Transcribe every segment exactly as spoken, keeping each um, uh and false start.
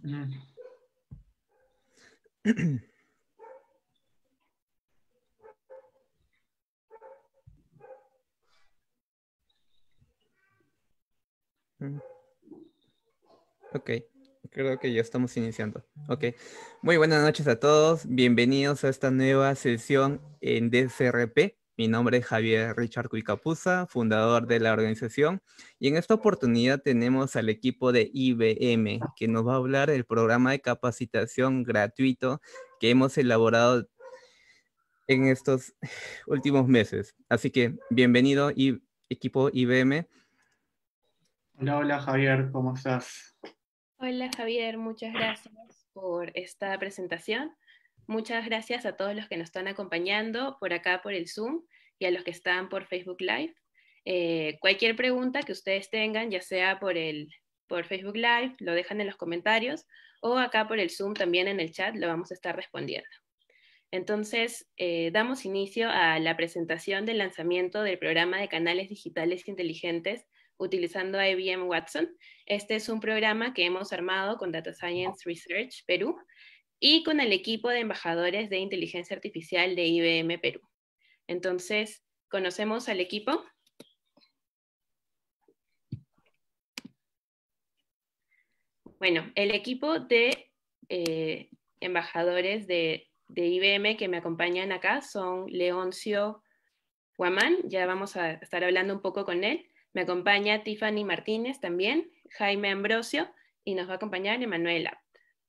Mm. Ok, creo que ya estamos iniciando. Ok, muy buenas noches a todos. Bienvenidos a esta nueva sesión en D C R P. Mi nombre es Javier Richard Cuicapuza, fundador de la organización. Y en esta oportunidad tenemos al equipo de I B M, que nos va a hablar del programa de capacitación gratuito que hemos elaborado en estos últimos meses. Así que bienvenido, I- equipo I B M. Hola, hola Javier, ¿cómo estás? Hola Javier, muchas gracias por esta presentación. Muchas gracias a todos los que nos están acompañando por acá por el Zoom y a los que están por Facebook Live. Eh, cualquier pregunta que ustedes tengan, ya sea por, el, por Facebook Live, lo dejan en los comentarios o acá por el Zoom también en el chat lo vamos a estar respondiendo. Entonces, eh, damos inicio a la presentación del lanzamiento del programa de canales digitales inteligentes utilizando I B M Watson. Este es un programa que hemos armado con Data Science Research Perú y con el equipo de embajadores de inteligencia artificial de I B M Perú. Entonces, ¿conocemos al equipo? Bueno, el equipo de eh, embajadores de, de I B M que me acompañan acá son Leoncio Guamán, ya vamos a estar hablando un poco con él. Me acompaña Tiffany Martínez también, Jaime Ambrosio, y nos va a acompañar Emanuel Abt.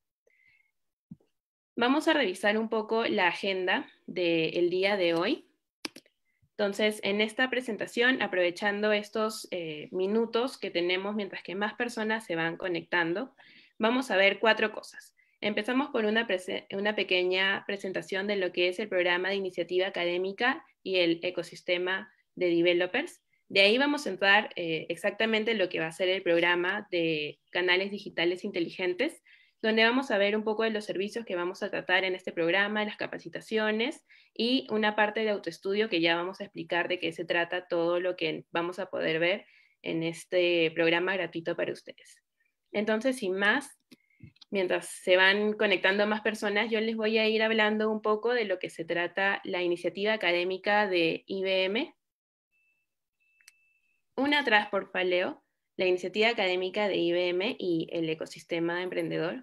Vamos a revisar un poco la agenda del día de hoy. Entonces, en esta presentación, aprovechando estos eh, minutos que tenemos mientras que más personas se van conectando, vamos a ver cuatro cosas. Empezamos por una, una pequeña presentación de lo que es el programa de iniciativa académica y el ecosistema de developers. De ahí vamos a entrar eh, exactamente lo que va a ser el programa de canales digitales inteligentes, donde vamos a ver un poco de los servicios que vamos a tratar en este programa, las capacitaciones y una parte de autoestudio que ya vamos a explicar de qué se trata todo lo que vamos a poder ver en este programa gratuito para ustedes. Entonces, sin más, mientras se van conectando más personas, yo les voy a ir hablando un poco de lo que se trata la iniciativa académica de I B M. Una atrás, por Leo, la iniciativa académica de I B M y el ecosistema emprendedor.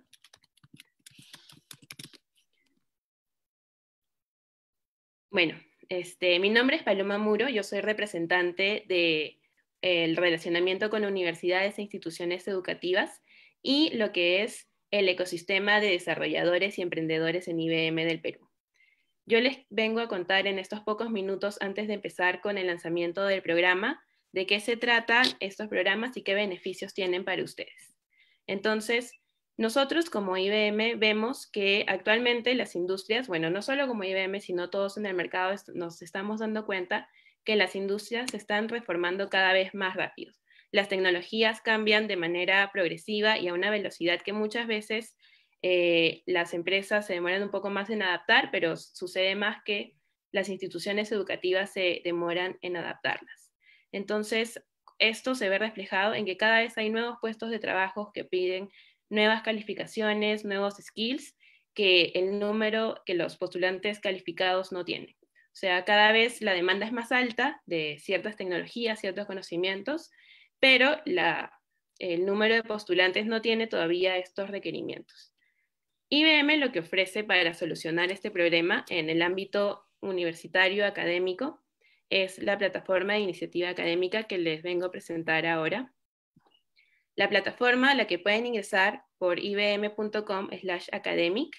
Bueno, este, mi nombre es Paloma Muro, yo soy representante de el relacionamiento con universidades e instituciones educativas y lo que es el ecosistema de desarrolladores y emprendedores en I B M del Perú. Yo les vengo a contar en estos pocos minutos antes de empezar con el lanzamiento del programa de qué se tratan estos programas y qué beneficios tienen para ustedes. Entonces, nosotros como I B M vemos que actualmente las industrias, bueno, no solo como I B M, sino todos en el mercado nos estamos dando cuenta que las industrias se están reformando cada vez más rápido. Las tecnologías cambian de manera progresiva y a una velocidad que muchas veces eh, las empresas se demoran un poco más en adaptar, pero sucede más que las instituciones educativas se demoran en adaptarlas. Entonces, esto se ve reflejado en que cada vez hay nuevos puestos de trabajo que piden nuevas calificaciones, nuevos skills, que el número que los postulantes calificados no tienen. O sea, cada vez la demanda es más alta de ciertas tecnologías, ciertos conocimientos, pero la, el número de postulantes no tiene todavía estos requerimientos. I B M lo que ofrece para solucionar este problema en el ámbito universitario académico es la plataforma de iniciativa académica que les vengo a presentar ahora. La plataforma a la que pueden ingresar por ibm punto com slash academic.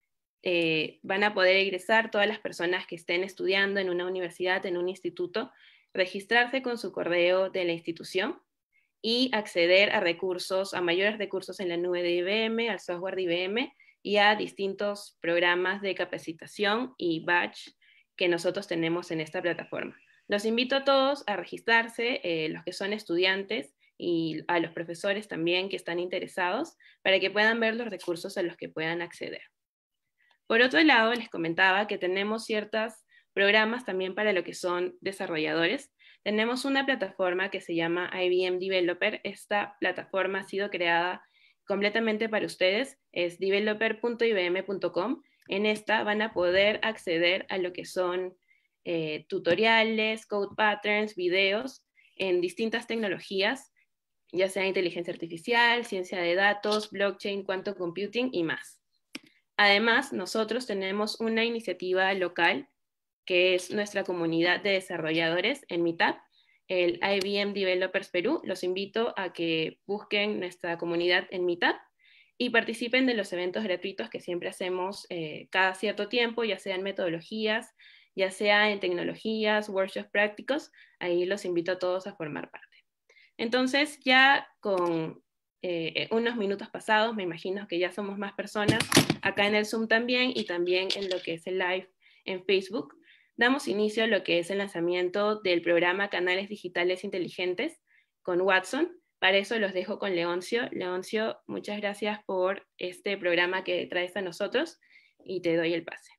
Eh, van a poder ingresar todas las personas que estén estudiando en una universidad, en un instituto, registrarse con su correo de la institución y acceder a recursos, a mayores recursos en la nube de I B M, al software de I B M y a distintos programas de capacitación y batch que nosotros tenemos en esta plataforma. Los invito a todos a registrarse, eh, los que son estudiantes y a los profesores también que están interesados, para que puedan ver los recursos a los que puedan acceder. Por otro lado, les comentaba que tenemos ciertos programas también para lo que son desarrolladores. Tenemos una plataforma que se llama I B M Developer. Esta plataforma ha sido creada completamente para ustedes, es developer punto i b m punto com. En esta van a poder acceder a lo que son eh, tutoriales, code patterns, videos en distintas tecnologías, ya sea inteligencia artificial, ciencia de datos, blockchain, quantum computing y más. Además, nosotros tenemos una iniciativa local que es nuestra comunidad de desarrolladores en Meetup, el I B M Developers Perú. Los invito a que busquen nuestra comunidad en Meetup y participen de los eventos gratuitos que siempre hacemos eh, cada cierto tiempo, ya sean metodologías, ya sea en tecnologías, workshops prácticos. Ahí los invito a todos a formar parte. Entonces, ya con eh, unos minutos pasados, me imagino que ya somos más personas acá en el Zoom también, y también en lo que es el live en Facebook. Damos inicio a lo que es el lanzamiento del programa Canales Digitales Inteligentes con Watson. Para eso los dejo con Leoncio. Leoncio, muchas gracias por este programa que traes a nosotros y te doy el pase.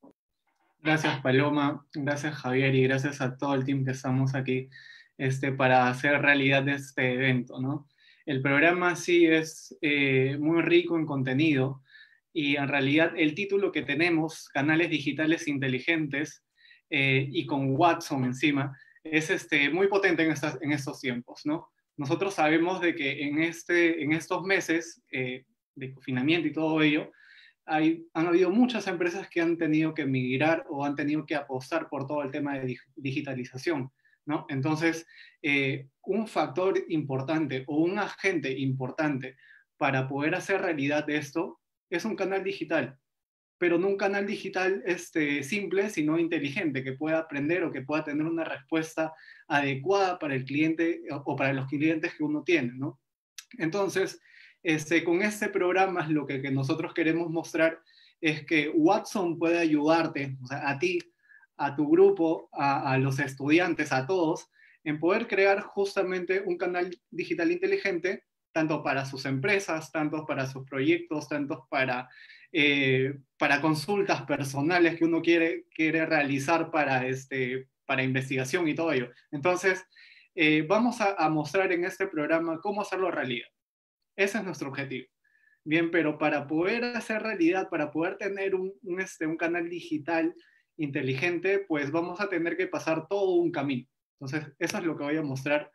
Gracias, Paloma, gracias, Javier, y gracias a todo el team que estamos aquí este, para hacer realidad este evento, ¿no? El programa sí es eh, muy rico en contenido, y en realidad el título que tenemos, Canales Digitales Inteligentes, eh, y con Watson encima, es este, muy potente en, estas, en estos tiempos, ¿no? Nosotros sabemos de que en, este, en estos meses eh, de confinamiento y todo ello, hay, han habido muchas empresas que han tenido que migrar o han tenido que apostar por todo el tema de digitalización, ¿no? Entonces, eh, un factor importante o un agente importante para poder hacer realidad de esto es un canal digital, pero no un canal digital este, simple, sino inteligente, que pueda aprender o que pueda tener una respuesta adecuada para el cliente o para los clientes que uno tiene, ¿no? Entonces, este, con este programa lo que, que nosotros queremos mostrar es que Watson puede ayudarte, o sea, a ti, a tu grupo, a, a los estudiantes, a todos, en poder crear justamente un canal digital inteligente, tanto para sus empresas, tanto para sus proyectos, tanto para, eh, para consultas personales que uno quiere, quiere realizar para, este, para investigación y todo ello. Entonces, eh, vamos a, a mostrar en este programa cómo hacerlo realidad. Ese es nuestro objetivo. Bien, pero para poder hacer realidad, para poder tener un, un, este, un canal digital inteligente, pues vamos a tener que pasar todo un camino. Entonces, eso es lo que voy a mostrar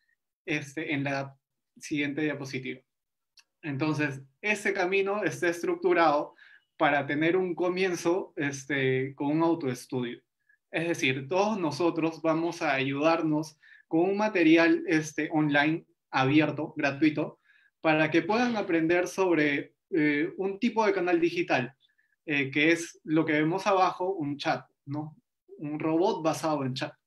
este, en la siguiente diapositiva. Entonces, ese camino está estructurado para tener un comienzo este, con un autoestudio. Es decir, todos nosotros vamos a ayudarnos con un material este, online abierto, gratuito, para que puedan aprender sobre eh, un tipo de canal digital, eh, que es lo que vemos abajo, un chat, ¿no? Un robot basado en chat.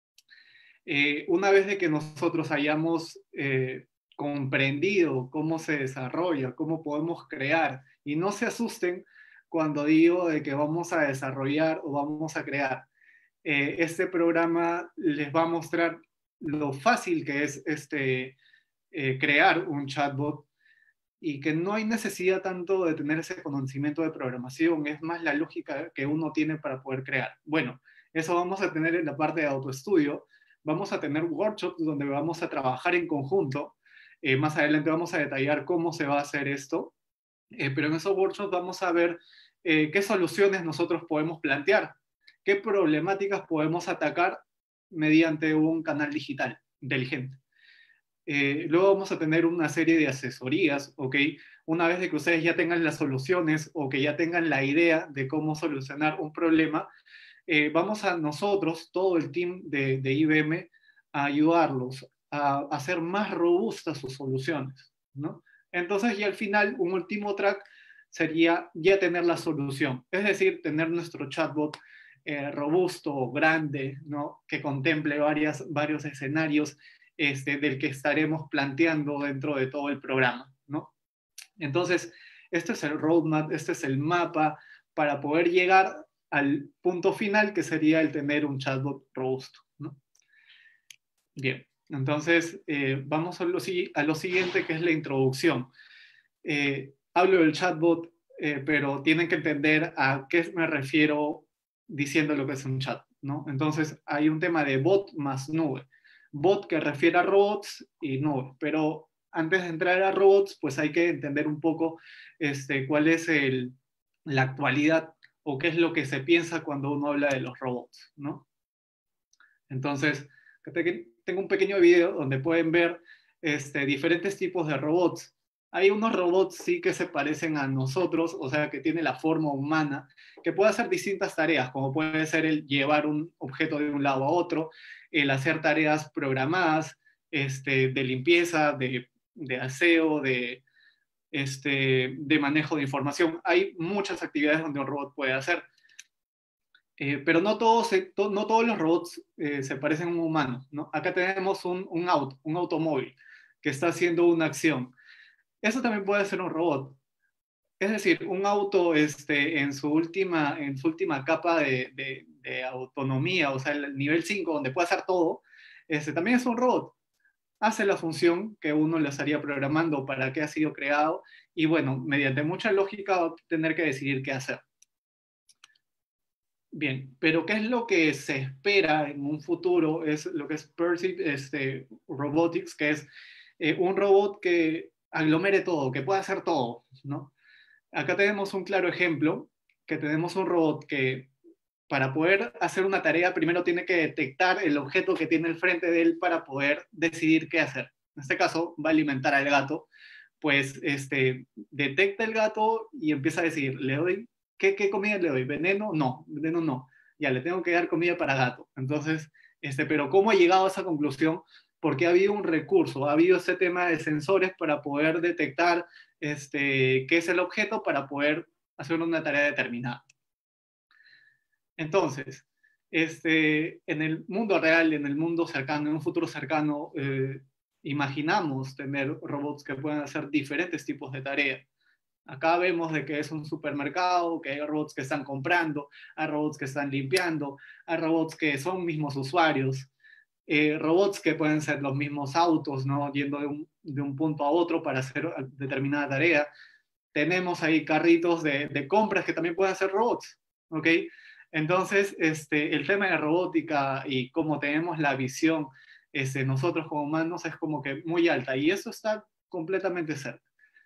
Eh, una vez de que nosotros hayamos eh, comprendido cómo se desarrolla, cómo podemos crear, y no se asusten cuando digo de que vamos a desarrollar o vamos a crear, eh, este programa les va a mostrar lo fácil que es este, eh, crear un chatbot, y que no hay necesidad tanto de tener ese conocimiento de programación, es más la lógica que uno tiene para poder crear. Bueno, eso vamos a tener en la parte de autoestudio. Vamos a tener workshops donde vamos a trabajar en conjunto. Eh, más adelante vamos a detallar cómo se va a hacer esto, eh, pero en esos workshops vamos a ver eh, qué soluciones nosotros podemos plantear, qué problemáticas podemos atacar mediante un canal digital inteligente. Eh, luego vamos a tener una serie de asesorías, ¿ok? Una vez de que ustedes ya tengan las soluciones o que ya tengan la idea de cómo solucionar un problema, eh, vamos a nosotros, todo el team de, de I B M, a ayudarlos a, a hacer más robustas sus soluciones, ¿no? Entonces, y al final, un último track sería ya tener la solución, es decir, tener nuestro chatbot eh, robusto, grande, ¿no? Que contemple varias, varios escenarios Este, del que estaremos planteando dentro de todo el programa, ¿no? Entonces, este es el roadmap, este es el mapa para poder llegar al punto final, que sería el tener un chatbot robusto, ¿no? Bien, entonces eh, vamos a lo, a lo siguiente, que es la introducción. Eh, hablo del chatbot, eh, pero tienen que entender a qué me refiero diciendo lo que es un chat, ¿no? Entonces, hay un tema de bot más nube. Bot que refiere a robots y nube, pero antes de entrar a robots, pues hay que entender un poco este, cuál es el, la actualidad o qué es lo que se piensa cuando uno habla de los robots, ¿no? Entonces, tengo un pequeño video donde pueden ver este, diferentes tipos de robots. Hay unos robots sí que se parecen a nosotros, o sea, que tienen la forma humana, que puede hacer distintas tareas, como puede ser el llevar un objeto de un lado a otro, el hacer tareas programadas, este, de limpieza, de, de aseo, de, este, de manejo de información. Hay muchas actividades donde un robot puede hacer. Eh, pero no todos, to, no todos los robots eh, se parecen a un humano, ¿no? Acá tenemos un, un auto, un automóvil, que está haciendo una acción. Eso también puede ser un robot. Es decir, un auto este, en, su última, en su última capa de, de, de autonomía, o sea, el nivel cinco, donde puede hacer todo, este, también es un robot. Hace la función que uno le estaría programando para qué ha sido creado, y bueno, mediante mucha lógica va a tener que decidir qué hacer. Bien, pero ¿qué es lo que se espera en un futuro? Es lo que es Perceived este, Robotics, que es eh, un robot que aglomere todo, que pueda hacer todo, ¿no? Acá tenemos un claro ejemplo, que tenemos un robot que para poder hacer una tarea primero tiene que detectar el objeto que tiene al frente de él para poder decidir qué hacer. En este caso va a alimentar al gato, pues este, detecta el gato y empieza a decidir, ¿le doy ¿Qué, ¿Qué comida le doy? ¿Veneno? No, veneno no. Ya, le tengo que dar comida para gato. Entonces, este, pero ¿cómo ha llegado a esa conclusión? Porque ha habido un recurso, ha habido ese tema de sensores para poder detectar este, qué es el objeto para poder hacer una tarea determinada. Entonces, este, en el mundo real, en el mundo cercano, en un futuro cercano, eh, imaginamos tener robots que puedan hacer diferentes tipos de tareas. Acá vemos de que es un supermercado, que hay robots que están comprando, hay robots que están limpiando, hay robots que son mismos usuarios, eh, robots que pueden ser los mismos autos, ¿no? Yendo de un, de un punto a otro para hacer determinada tarea. Tenemos ahí carritos de, de compras que también pueden ser robots, ¿ok? Entonces, este, el tema de robótica y cómo tenemos la visión este, nosotros como humanos es como que muy alta, y eso está completamente cerca.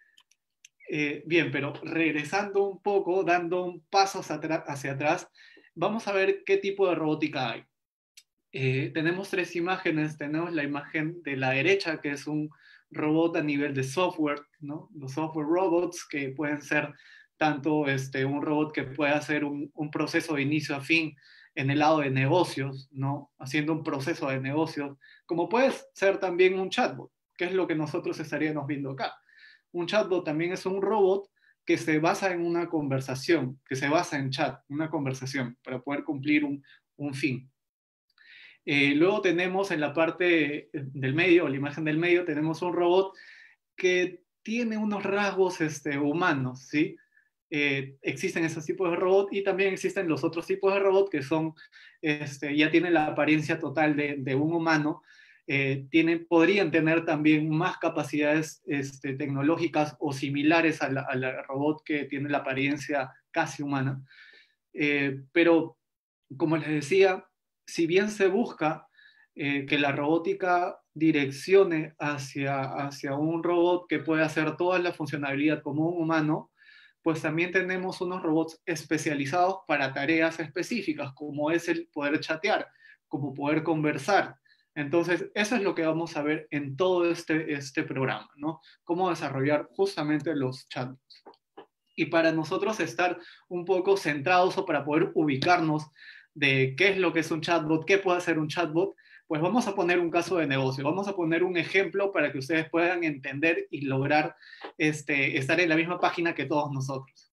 Eh, bien, pero regresando un poco, dando un paso hacia, hacia atrás, vamos a ver qué tipo de robótica hay. Eh, tenemos tres imágenes. Tenemos la imagen de la derecha, que es un robot a nivel de software, ¿no? Los software robots, que pueden ser tanto este, un robot que puede hacer un, un proceso de inicio a fin en el lado de negocios, ¿no? Haciendo un proceso de negocios, como puede ser también un chatbot, que es lo que nosotros estaríamos viendo acá. Un chatbot también es un robot que se basa en una conversación, que se basa en chat, una conversación, para poder cumplir un, un fin. Eh, luego tenemos en la parte del medio, o la imagen del medio, tenemos un robot que tiene unos rasgos este, humanos, ¿sí? Eh, existen esos tipos de robot, y también existen los otros tipos de robot que son, este, ya tienen la apariencia total de, de un humano. Eh, tienen, podrían tener también más capacidades este, tecnológicas o similares a la, a la robot que tiene la apariencia casi humana. Eh, pero, como les decía, si bien se busca eh, que la robótica direccione hacia, hacia un robot que puede hacer toda la funcionalidad como un humano, pues también tenemos unos robots especializados para tareas específicas, como es el poder chatear, como poder conversar. Entonces, eso es lo que vamos a ver en todo este, este programa, ¿no? Cómo desarrollar justamente los chatbots. Y para nosotros estar un poco centrados, o para poder ubicarnos de qué es lo que es un chatbot, qué puede hacer un chatbot, pues vamos a poner un caso de negocio, vamos a poner un ejemplo para que ustedes puedan entender y lograr este, estar en la misma página que todos nosotros.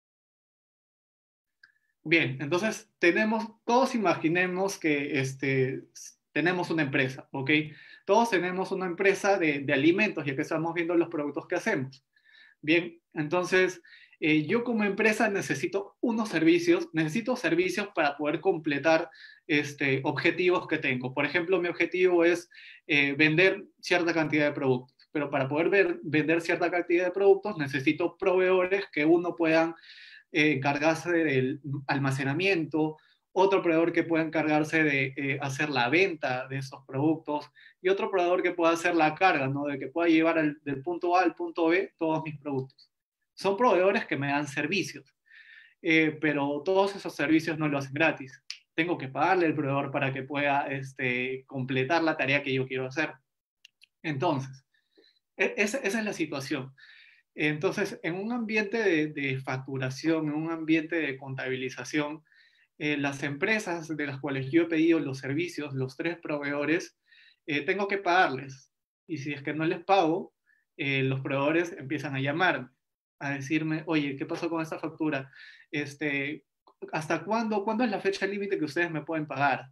Bien, entonces tenemos, todos imaginemos que este, tenemos una empresa, ¿ok? Todos tenemos una empresa de, de alimentos, ya que estamos viendo los productos que hacemos. Bien, entonces eh, yo como empresa necesito unos servicios, necesito servicios para poder completar este, objetivos que tengo. Por ejemplo, mi objetivo es eh, vender cierta cantidad de productos, pero para poder ver, vender cierta cantidad de productos necesito proveedores que uno puedan eh, encargarse del almacenamiento otro proveedor que pueda encargarse de eh, hacer la venta de esos productos, y otro proveedor que pueda hacer la carga, ¿no? De que pueda llevar al, del punto A al punto B todos mis productos. Son proveedores que me dan servicios, eh, pero todos esos servicios no lo hacen gratis. Tengo que pagarle al proveedor para que pueda este, completar la tarea que yo quiero hacer. Entonces, esa, esa es la situación. Entonces, en un ambiente de, de facturación, en un ambiente de contabilización, eh, las empresas de las cuales yo he pedido los servicios, los tres proveedores, eh, tengo que pagarles. Y si es que no les pago, eh, los proveedores empiezan a llamarme, a decirme, oye, ¿qué pasó con esta factura? Este, ¿hasta cuándo? ¿Cuándo es la fecha límite que ustedes me pueden pagar?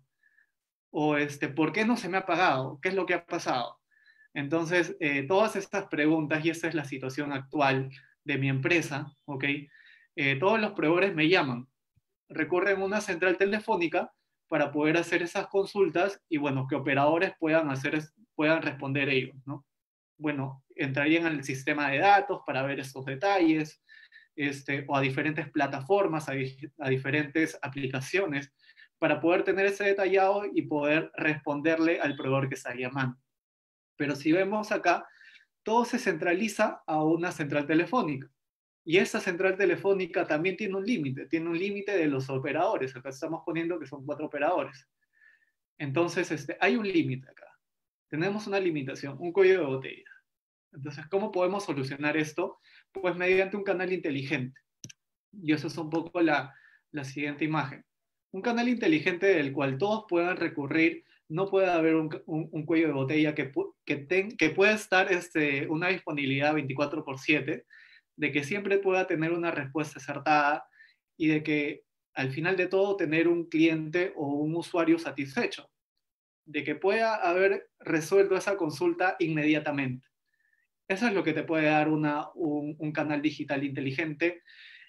O este, ¿por qué no se me ha pagado? ¿Qué es lo que ha pasado? Entonces, eh, todas estas preguntas, y esta es la situación actual de mi empresa, ¿ok? Eh, todos los proveedores me llaman, recurren a una central telefónica para poder hacer esas consultas y, bueno, que operadores puedan, hacer, puedan responder ellos, ¿no? Bueno, entrarían al sistema de datos para ver estos detalles, este, o a diferentes plataformas, a, a diferentes aplicaciones, para poder tener ese detallado y poder responderle al proveedor que está llamando. Pero si vemos acá, todo se centraliza a una central telefónica. Y esa central telefónica también tiene un límite, tiene un límite de los operadores. Acá estamos poniendo que son cuatro operadores. Entonces, este, hay un límite acá. Tenemos una limitación, un cuello de botella. Entonces, ¿cómo podemos solucionar esto? Pues mediante un canal inteligente. Y eso es un poco la, la siguiente imagen. Un canal inteligente del cual todos puedan recurrir. No puede haber un, un, un cuello de botella que, que, ten, que pueda estar este, una disponibilidad veinticuatro por siete, de que siempre pueda tener una respuesta acertada y de que al final de todo tener un cliente o un usuario satisfecho, de que pueda haber resuelto esa consulta inmediatamente. Eso es lo que te puede dar una, un, un canal digital inteligente.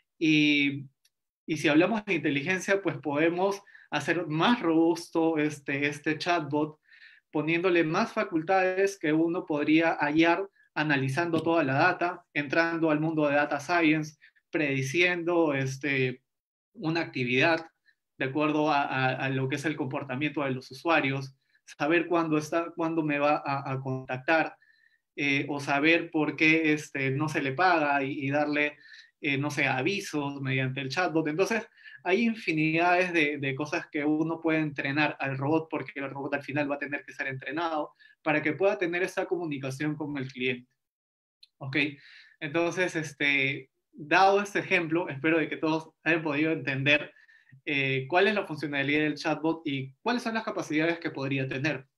Y, y si hablamos de inteligencia, pues podemos hacer más robusto este, este chatbot, poniéndole más facultades que uno podría hallar analizando toda la data, entrando al mundo de data science, prediciendo este, una actividad de acuerdo a, a, a lo que es el comportamiento de los usuarios, saber cuándo, está, cuándo me va a, a contactar, eh, o saber por qué este, no se le paga y, y darle, eh, no sé, avisos mediante el chatbot. Entonces, hay infinidades de, de cosas que uno puede entrenar al robot, porque el robot al final va a tener que ser entrenado para que pueda tener esa comunicación con el cliente. ¿Ok? Entonces, este, dado este ejemplo, espero de que todos hayan podido entender eh, cuál es la funcionalidad del chatbot y cuáles son las capacidades que podría tener.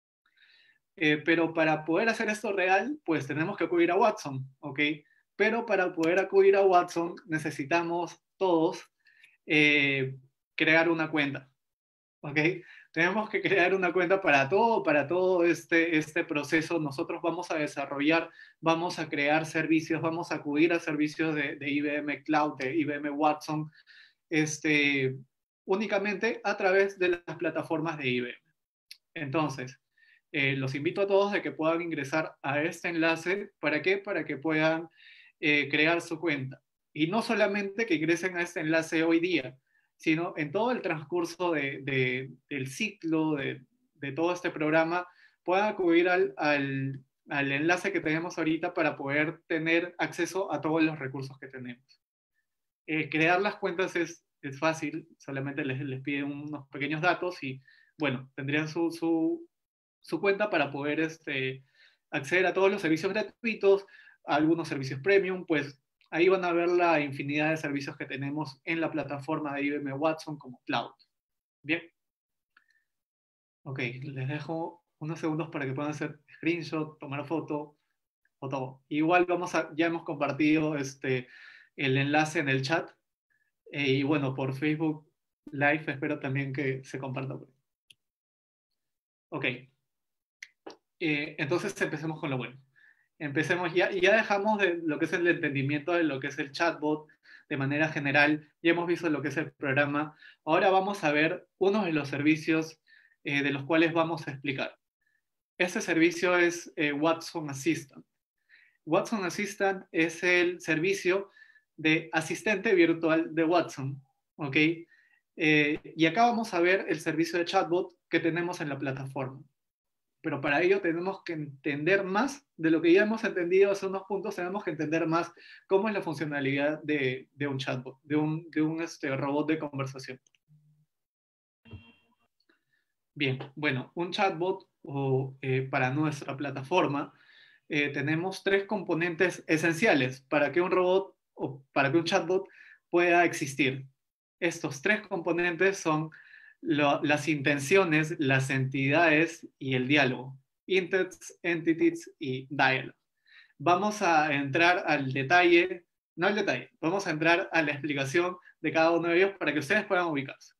Eh, pero para poder hacer esto real, pues tenemos que acudir a Watson, ¿ok? Pero para poder acudir a Watson necesitamos todos eh, crear una cuenta, ¿ok? Tenemos que crear una cuenta para todo, para todo este, este proceso. Nosotros vamos a desarrollar, vamos a crear servicios, vamos a acudir a servicios de, de I B M Cloud, de I B M Watson, este, únicamente a través de las plataformas de I B M. Entonces, eh, los invito a todos de que puedan ingresar a este enlace. ¿Para qué? Para que puedan eh, crear su cuenta. Y no solamente que ingresen a este enlace hoy día, sino en todo el transcurso de, de, del ciclo, de, de todo este programa, puedan acudir al, al, al enlace que tenemos ahorita para poder tener acceso a todos los recursos que tenemos. Eh, crear las cuentas es, es fácil, solamente les, les piden unos pequeños datos y, bueno, tendrían su, su, su cuenta para poder este, acceder a todos los servicios gratuitos, a algunos servicios premium, pues ahí van a ver la infinidad de servicios que tenemos en la plataforma de I B M Watson como Cloud. Bien. Ok, les dejo unos segundos para que puedan hacer screenshot, tomar foto, o todo. Igual vamos a, ya hemos compartido este, el enlace en el chat. Eh, y bueno, por Facebook Live espero también que se comparta. Ok. Eh, entonces empecemos con lo bueno. Empecemos, ya, ya dejamos de lo que es el entendimiento de lo que es el chatbot de manera general, ya hemos visto lo que es el programa. Ahora vamos a ver uno de los servicios eh, de los cuales vamos a explicar. Este servicio es eh, Watson Assistant. Watson Assistant es el servicio de asistente virtual de Watson, ¿ok? Eh, y acá vamos a ver el servicio de chatbot que tenemos en la plataforma. Pero para ello tenemos que entender más de lo que ya hemos entendido hace unos puntos, tenemos que entender más cómo es la funcionalidad de, de un chatbot, de un, de un este, robot de conversación. Bien, bueno, un chatbot o, eh, para nuestra plataforma eh, tenemos tres componentes esenciales para que un robot o para que un chatbot pueda existir. Estos tres componentes son lo, las intenciones, las entidades y el diálogo. Intents, entities y dialogue. Vamos a entrar al detalle, no al detalle, vamos a entrar a la explicación de cada uno de ellos para que ustedes puedan ubicarse.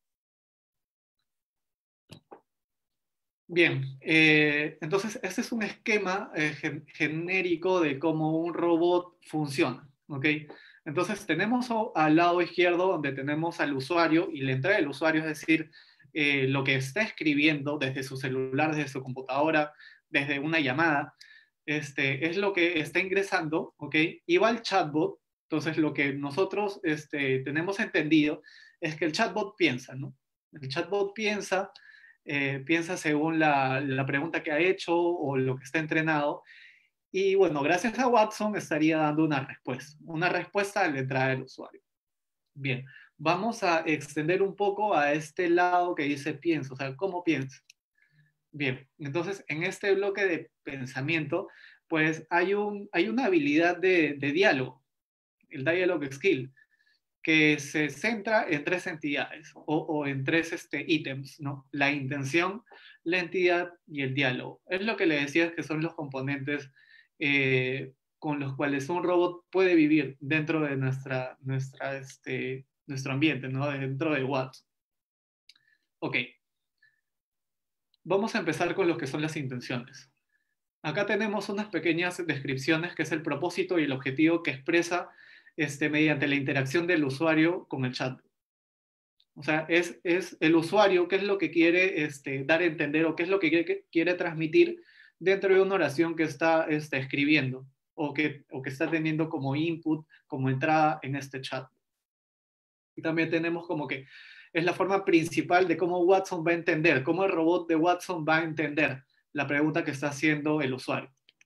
Bien, eh, entonces este es un esquema eh, gen genérico de cómo un robot funciona, ¿ok? Entonces tenemos al lado izquierdo donde tenemos al usuario y la entrada del usuario, es decir, eh, lo que está escribiendo desde su celular, desde su computadora, desde una llamada, este, es lo que está ingresando, ¿ok? Y va al chatbot, entonces lo que nosotros este, tenemos entendido es que el chatbot piensa, ¿no? El chatbot piensa... Eh, piensa según la, la, pregunta que ha hecho o lo que está entrenado. Y bueno, gracias a Watson estaría dando una respuesta, una respuesta a la entrada del usuario. Bien, vamos a extender un poco a este lado que dice piensa, o sea, ¿cómo piensa? Bien, entonces en este bloque de pensamiento, pues hay, un, hay una habilidad de, de diálogo, el dialogue skill, que se centra en tres entidades o, o en tres este, ítems, ¿no? La intención, la entidad y el diálogo. Es lo que le decía que son los componentes eh, con los cuales un robot puede vivir dentro de nuestra, nuestra, este, nuestro ambiente, ¿no? Dentro de Watson. Ok. Vamos a empezar con lo que son las intenciones. Acá tenemos unas pequeñas descripciones que es el propósito y el objetivo que expresa este, mediante la interacción del usuario con el chat. O sea, es, es el usuario qué es lo que quiere este, dar a entender o qué es lo que quiere, que quiere transmitir dentro de una oración que está este, escribiendo o que, o que está teniendo como input, como entrada en este chat. Y también tenemos como que es la forma principal de cómo Watson va a entender, cómo el robot de Watson va a entender la pregunta que está haciendo el usuario.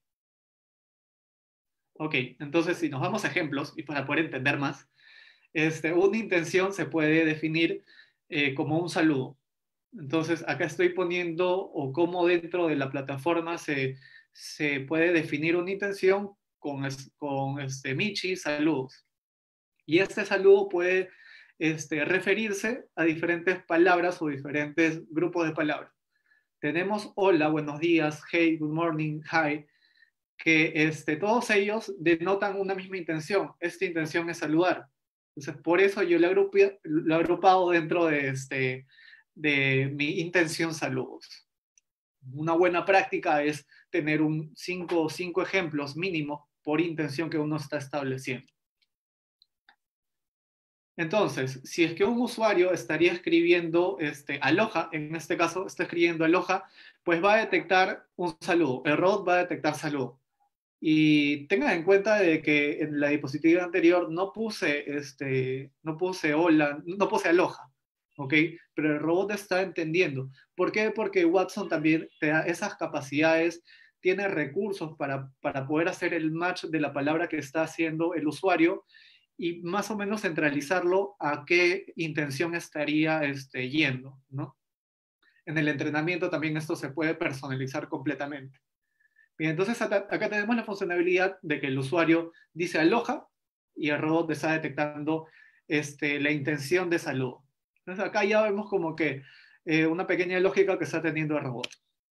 Ok, entonces si nos vamos a ejemplos y para poder entender más, este, una intención se puede definir eh, como un saludo. Entonces acá estoy poniendo o cómo dentro de la plataforma se, se puede definir una intención con, con este, Michi, saludos. Y este saludo puede este, referirse a diferentes palabras o diferentes grupos de palabras. Tenemos hola, buenos días, hey, good morning, hi, que este, todos ellos denotan una misma intención. Esta intención es saludar. Entonces, por eso yo lo he agrupado, lo he agrupado dentro de, este, de mi intención saludos. Una buena práctica es tener un cinco, cinco ejemplos mínimos por intención que uno está estableciendo. Entonces, si es que un usuario estaría escribiendo este, aloha, en este caso está escribiendo aloha, pues va a detectar un saludo. El robot va a detectar saludo. Y tengan en cuenta de que en la diapositiva anterior no puse, este, no puse hola, no puse aloha, ¿ok? Pero el robot está entendiendo. ¿Por qué? Porque Watson también te da esas capacidades, tiene recursos para, para poder hacer el match de la palabra que está haciendo el usuario y más o menos centralizarlo a qué intención estaría este, yendo, ¿no? En el entrenamiento también esto se puede personalizar completamente. Bien, entonces acá, acá tenemos la funcionalidad de que el usuario dice aloha y el robot está detectando este, la intención de saludo. Entonces acá ya vemos como que eh, una pequeña lógica que está teniendo el robot.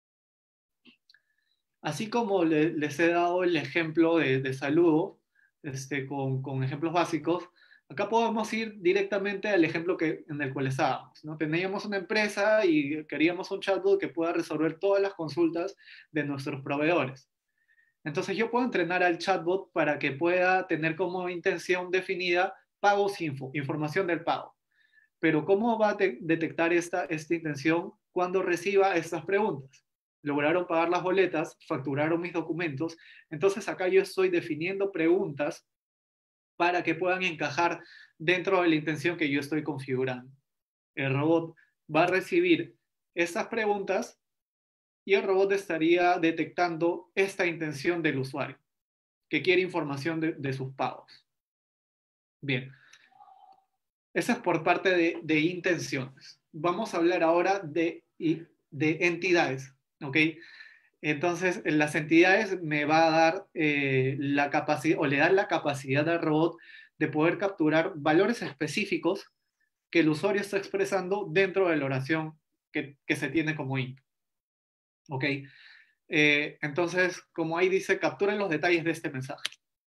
Así como le, les he dado el ejemplo de, de saludo este, con, con ejemplos básicos, acá podemos ir directamente al ejemplo que, en el cual estábamos, ¿no? Teníamos una empresa y queríamos un chatbot que pueda resolver todas las consultas de nuestros proveedores. Entonces yo puedo entrenar al chatbot para que pueda tener como intención definida pagos info, información del pago. Pero ¿cómo va a detectar esta, esta intención cuando reciba estas preguntas? Lograron pagar las boletas, facturaron mis documentos, entonces acá yo estoy definiendo preguntas para que puedan encajar dentro de la intención que yo estoy configurando. el robot va a recibir estas preguntas y el robot estaría detectando esta intención del usuario, que quiere información de, de sus pagos. Bien, eso es por parte de, de intenciones. Vamos a hablar ahora de, de entidades, ¿ok? Entonces, las entidades me va a dar eh, la capacidad, o le dan la capacidad al robot de poder capturar valores específicos que el usuario está expresando dentro de la oración que, que se tiene como input. ¿Ok? Eh, entonces, como ahí dice, capturen los detalles de este mensaje.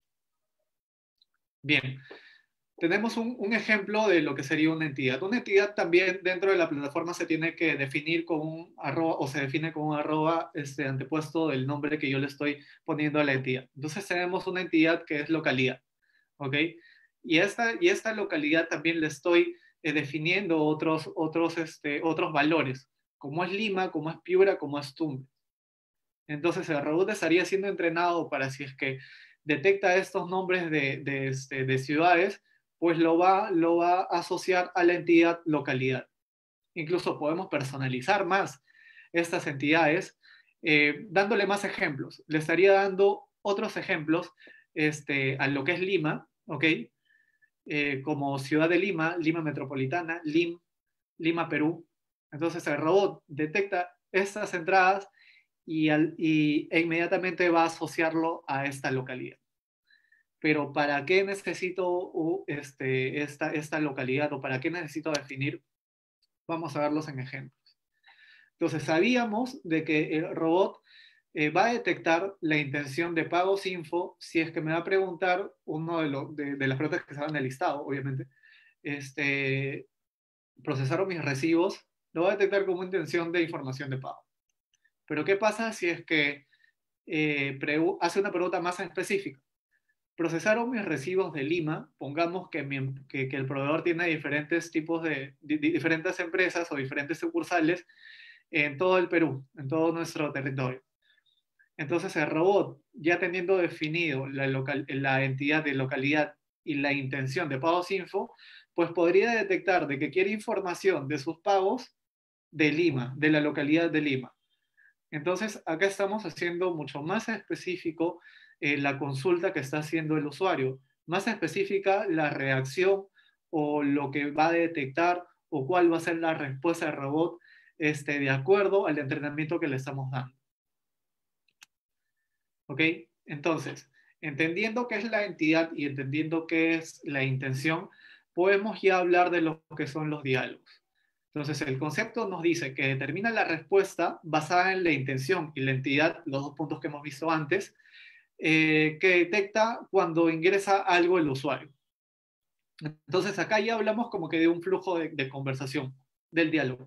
Bien, tenemos un, un ejemplo de lo que sería una entidad. Una entidad también dentro de la plataforma se tiene que definir con un arroba, o se define con un arroba este, antepuesto del nombre que yo le estoy poniendo a la entidad. Entonces tenemos una entidad que es localidad. ¿Ok? Y esta, y esta localidad también le estoy eh, definiendo otros, otros, este, otros valores, como es Lima, como es Piura, como es Tumbes. Entonces el robot estaría siendo entrenado para, si es que detecta estos nombres de, de, este, de ciudades, pues lo va, lo va a asociar a la entidad localidad. Incluso podemos personalizar más estas entidades, eh, dándole más ejemplos. Le estaría dando otros ejemplos este, a lo que es Lima, ¿ok? Eh, como Ciudad de Lima, Lima Metropolitana, Lim, Lima, Perú. Entonces el robot detecta estas entradas y, al, y e inmediatamente va a asociarlo a esta localidad. Pero ¿para qué necesito uh, este, esta, esta localidad o para qué necesito definir? Vamos a verlos en ejemplos. Entonces sabíamos de que el robot eh, va a detectar la intención de pagos info si es que me va a preguntar uno de, lo, de, de las preguntas que estaban en el listado, obviamente. Este, procesaron mis recibos, lo va a detectar como intención de información de pago. Pero ¿qué pasa si es que eh, hace una pregunta más específica? Procesaron mis recibos de Lima, pongamos que, mi, que, que el proveedor tiene diferentes tipos de, de, de, diferentes empresas o diferentes sucursales en todo el Perú, en todo nuestro territorio. Entonces el robot, ya teniendo definido la, local, la entidad de localidad y la intención de pagos info, pues podría detectar de que quiere información de sus pagos de Lima, de la localidad de Lima. Entonces, acá estamos haciendo mucho más específico eh, la consulta que está haciendo el usuario, más específica la reacción o lo que va a detectar o cuál va a ser la respuesta del robot este, de acuerdo al entrenamiento que le estamos dando. ¿Ok? Entonces, entendiendo qué es la entidad y entendiendo qué es la intención, podemos ya hablar de lo que son los diálogos. Entonces, el concepto nos dice que determina la respuesta basada en la intención y la entidad, los dos puntos que hemos visto antes, eh, que detecta cuando ingresa algo el usuario. Entonces, acá ya hablamos como que de un flujo de, de conversación, del diálogo.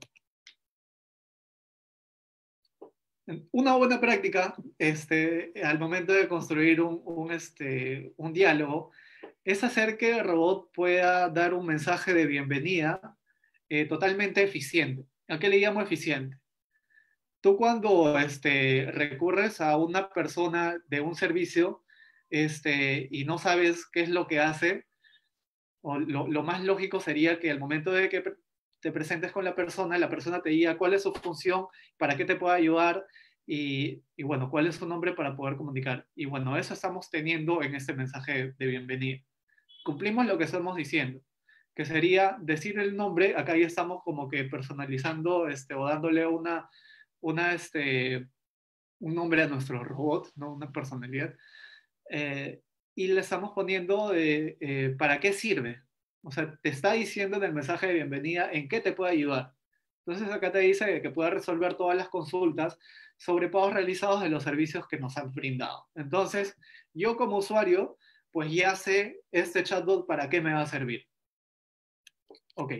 Una buena práctica este, al momento de construir un, un, este, un diálogo es hacer que el robot pueda dar un mensaje de bienvenida eh, totalmente eficiente. ¿A qué le llamo eficiente? Tú cuando este, recurres a una persona de un servicio este, y no sabes qué es lo que hace, o lo, lo más lógico sería que al momento de que te presentes con la persona, la persona te diga cuál es su función, para qué te puede ayudar y, y bueno, cuál es su nombre para poder comunicar. Y bueno, eso estamos teniendo en este mensaje de bienvenida. Cumplimos lo que estamos diciendo, que sería decir el nombre. Acá ya estamos como que personalizando este, o dándole una, una, este, un nombre a nuestro robot, ¿no? Una personalidad. Eh, y le estamos poniendo eh, eh, para qué sirve. O sea, te está diciendo en el mensaje de bienvenida en qué te puede ayudar. Entonces acá te dice que puede resolver todas las consultas sobre pagos realizados de los servicios que nos han brindado. Entonces, yo como usuario, pues ya sé este chatbot para qué me va a servir. Ok.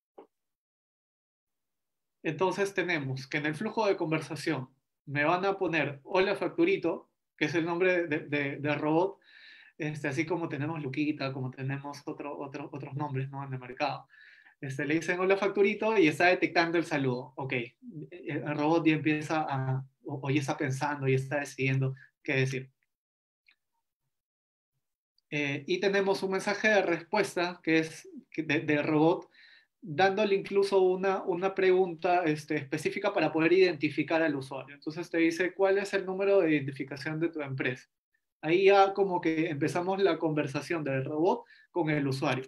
Entonces tenemos que en el flujo de conversación me van a poner hola facturito, que es el nombre de, de, de robot, este, así como tenemos Luquita, como tenemos otro, otro, otros nombres, ¿no? En el mercado. Este, le dicen hola facturito y está detectando el saludo. Ok, el robot ya empieza a, o, o ya está pensando, y está decidiendo qué decir. Eh, y tenemos un mensaje de respuesta que es de, de robot dándole incluso una, una pregunta este, específica para poder identificar al usuario. Entonces te dice, ¿cuál es el número de identificación de tu empresa? Ahí ya como que empezamos la conversación del robot con el usuario.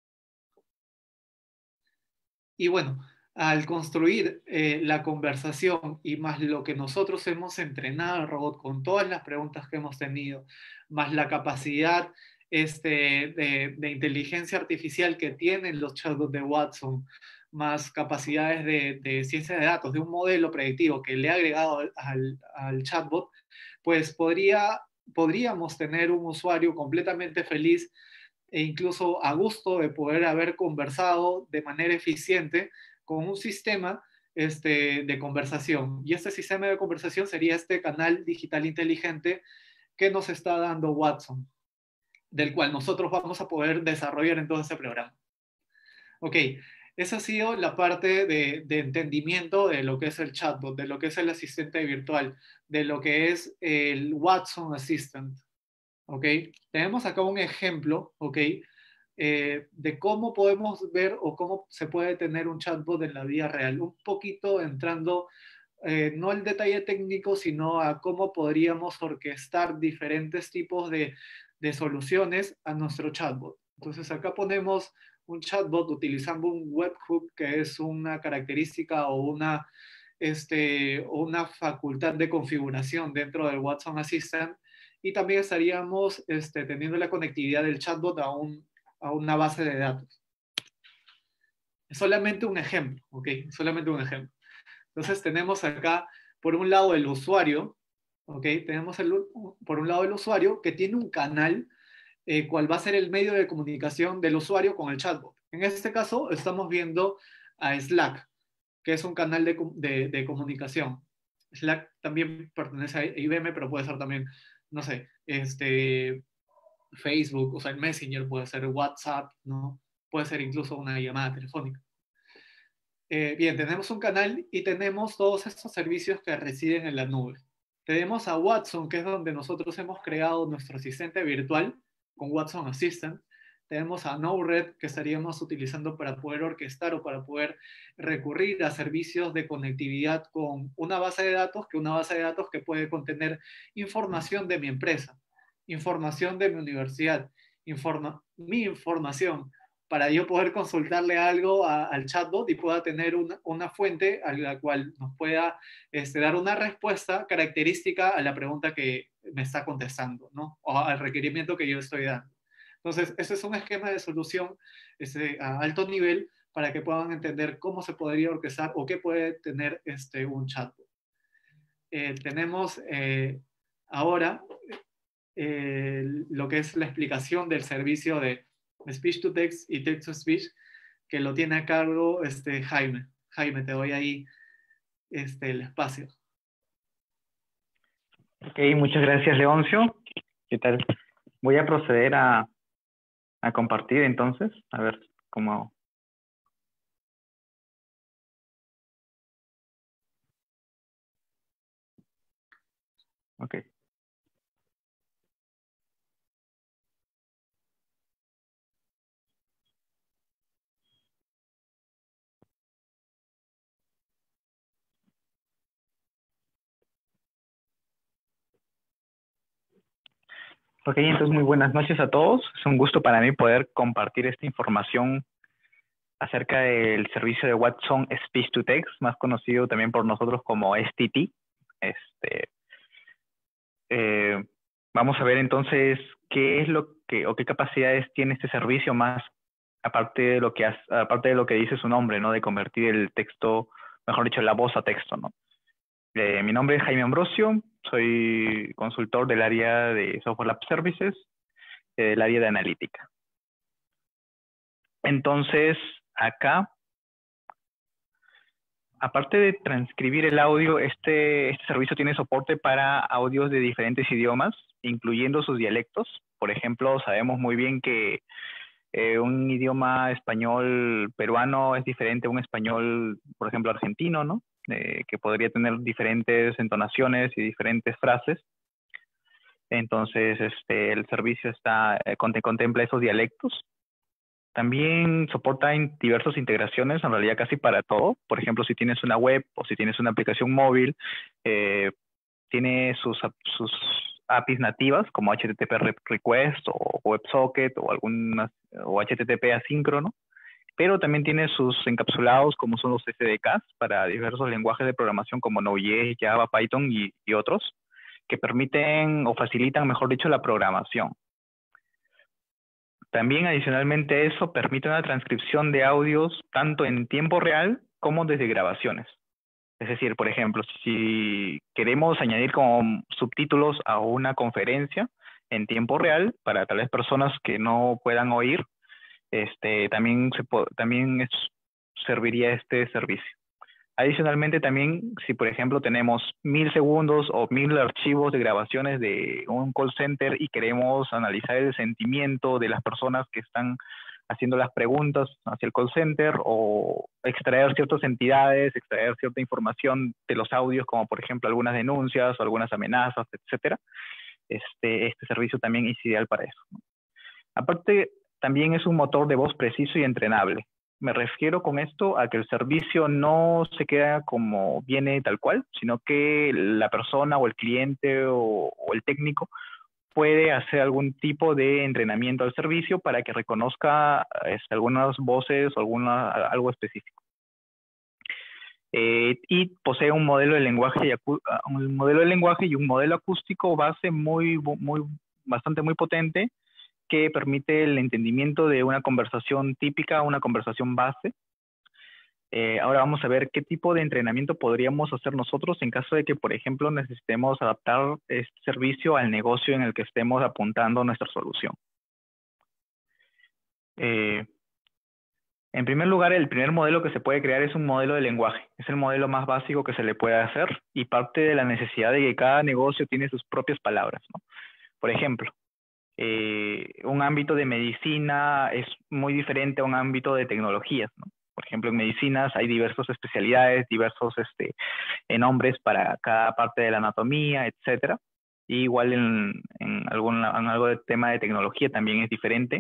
Y bueno, al construir eh, la conversación y más lo que nosotros hemos entrenado al robot con todas las preguntas que hemos tenido, más la capacidad este, de, de inteligencia artificial que tienen los chatbots de Watson, más capacidades de, de ciencia de datos, de un modelo predictivo que le ha agregado al, al chatbot, pues podría, podríamos tener un usuario completamente feliz e incluso a gusto de poder haber conversado de manera eficiente con un sistema este, de conversación. Y este sistema de conversación sería este canal digital inteligente que nos está dando Watson, del cual nosotros vamos a poder desarrollar en todo este programa. Ok, esa ha sido la parte de, de entendimiento de lo que es el chatbot, de lo que es el asistente virtual, de lo que es el Watson Assistant. ¿Ok? Tenemos acá un ejemplo, ¿ok? Eh, de cómo podemos ver o cómo se puede tener un chatbot en la vida real. Un poquito entrando, eh, no al detalle técnico, sino a cómo podríamos orquestar diferentes tipos de, de soluciones a nuestro chatbot. Entonces acá ponemos un chatbot utilizando un webhook, que es una característica o una, este, una facultad de configuración dentro del Watson Assistant, y también estaríamos este, teniendo la conectividad del chatbot a, un, a una base de datos. Es solamente un ejemplo, ¿ok? Solamente un ejemplo. Entonces tenemos acá, por un lado, el usuario, ¿ok? Tenemos el, por un lado el usuario que tiene un canal, eh, cual va a ser el medio de comunicación del usuario con el chatbot. En este caso, estamos viendo a Slack, que es un canal de, de, de comunicación. Slack también pertenece a I B M, pero puede ser también, no sé, este, Facebook, o sea, el Messenger, puede ser WhatsApp, ¿no? Puede ser incluso una llamada telefónica. Eh, bien, tenemos un canal y tenemos todos estos servicios que residen en la nube. Tenemos a Watson, que es donde nosotros hemos creado nuestro asistente virtual con Watson Assistant. Tenemos a Node-RED, que estaríamos utilizando para poder orquestar o para poder recurrir a servicios de conectividad con una base de datos, que una base de datos que puede contener información de mi empresa, información de mi universidad, informa mi información, para yo poder consultarle algo a, al chatbot y pueda tener una, una fuente a la cual nos pueda este, dar una respuesta característica a la pregunta que me está contestando, ¿no? O al requerimiento que yo estoy dando. Entonces, ese es un esquema de solución este, a alto nivel para que puedan entender cómo se podría orquestar o qué puede tener este, un chatbot. Eh, tenemos eh, ahora eh, lo que es la explicación del servicio de speech to text y text to speech, que lo tiene a cargo este, Jaime. Jaime, te doy ahí este, el espacio. Ok, muchas gracias, Leoncio. ¿Qué tal? Voy a proceder a, a compartir entonces, a ver cómo... Ok. Ok, entonces muy buenas noches a todos. Es un gusto para mí poder compartir esta información acerca del servicio de Watson Speech to Text, más conocido también por nosotros como S T T. Este, eh, vamos a ver entonces qué es lo que o qué capacidades tiene este servicio, más aparte de lo que aparte de lo que dice su nombre, ¿no? De convertir el texto, mejor dicho, la voz a texto, ¿no? Eh, mi nombre es Jaime Ambrosio, soy consultor del área de Software Lab Services, eh, del área de analítica. Entonces, acá, aparte de transcribir el audio, este, este servicio tiene soporte para audios de diferentes idiomas, incluyendo sus dialectos. Por ejemplo, sabemos muy bien que eh, un idioma español peruano es diferente a un español, por ejemplo, argentino, ¿no? Eh, que podría tener diferentes entonaciones y diferentes frases. Entonces, este, el servicio está, eh, contempla esos dialectos. También soporta in- diversas integraciones, en realidad casi para todo. Por ejemplo, si tienes una web o si tienes una aplicación móvil, eh, tiene sus, ap- sus A P Is nativas como H T T P Re- Request o WebSocket o, algunas, o H T T P asíncrono, pero también tiene sus encapsulados como son los S D Ks para diversos lenguajes de programación como Node.js, Java, Python y, y otros, que permiten o facilitan, mejor dicho, la programación. También adicionalmente a eso permite una transcripción de audios tanto en tiempo real como desde grabaciones. Es decir, por ejemplo, si queremos añadir como subtítulos a una conferencia en tiempo real para tal vez personas que no puedan oír, este, también, se po- también es- serviría este servicio. Adicionalmente también, si por ejemplo tenemos mil segundos o mil archivos de grabaciones de un call center y queremos analizar el sentimiento de las personas que están haciendo las preguntas hacia el call center o extraer ciertas entidades, extraer cierta información de los audios, como por ejemplo algunas denuncias o algunas amenazas, etcétera, este, este servicio también es ideal para eso, ¿no? Aparte, también es un motor de voz preciso y entrenable. Me refiero con esto a que el servicio no se queda como viene tal cual, sino que la persona o el cliente o, o el técnico puede hacer algún tipo de entrenamiento al servicio para que reconozca este, algunas voces o alguna, algo específico. Eh, y posee un modelo de lenguaje y acu- un modelo de lenguaje y un modelo acústico base muy, muy, bastante muy potente, que permite el entendimiento de una conversación típica, una conversación base. Eh, ahora vamos a ver qué tipo de entrenamiento podríamos hacer nosotros en caso de que, por ejemplo, necesitemos adaptar este servicio al negocio en el que estemos apuntando nuestra solución. Eh, en primer lugar, el primer modelo que se puede crear es un modelo de lenguaje. Es el modelo más básico que se le puede hacer y parte de la necesidad de que cada negocio tiene sus propias palabras, ¿no? Por ejemplo, Eh, un ámbito de medicina es muy diferente a un ámbito de tecnologías, ¿no? Por ejemplo, en medicinas hay diversas especialidades, diversos este, eh, nombres para cada parte de la anatomía, etcétera. Y igual en, en, algún, en algo de tema de tecnología también es diferente.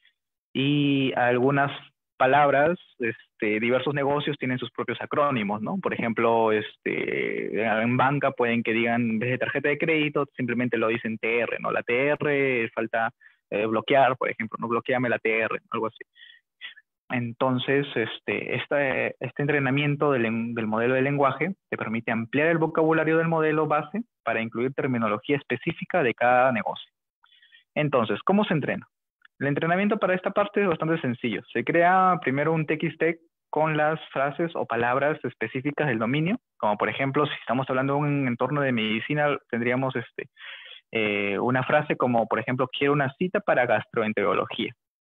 Y algunas palabras, este, diversos negocios tienen sus propios acrónimos, ¿no? Por ejemplo, este, en banca pueden que digan, en vez de tarjeta de crédito, simplemente lo dicen T R, ¿no? La T R falta eh, bloquear, por ejemplo, no bloqueame la T R, algo así. Entonces, este, este, este entrenamiento del, del modelo de lenguaje te permite ampliar el vocabulario del modelo base para incluir terminología específica de cada negocio. Entonces, ¿cómo se entrena? El entrenamiento para esta parte es bastante sencillo. Se crea primero un T X T con las frases o palabras específicas del dominio, como por ejemplo, si estamos hablando de un entorno de medicina, tendríamos este, eh, una frase como, por ejemplo, quiero una cita para gastroenterología.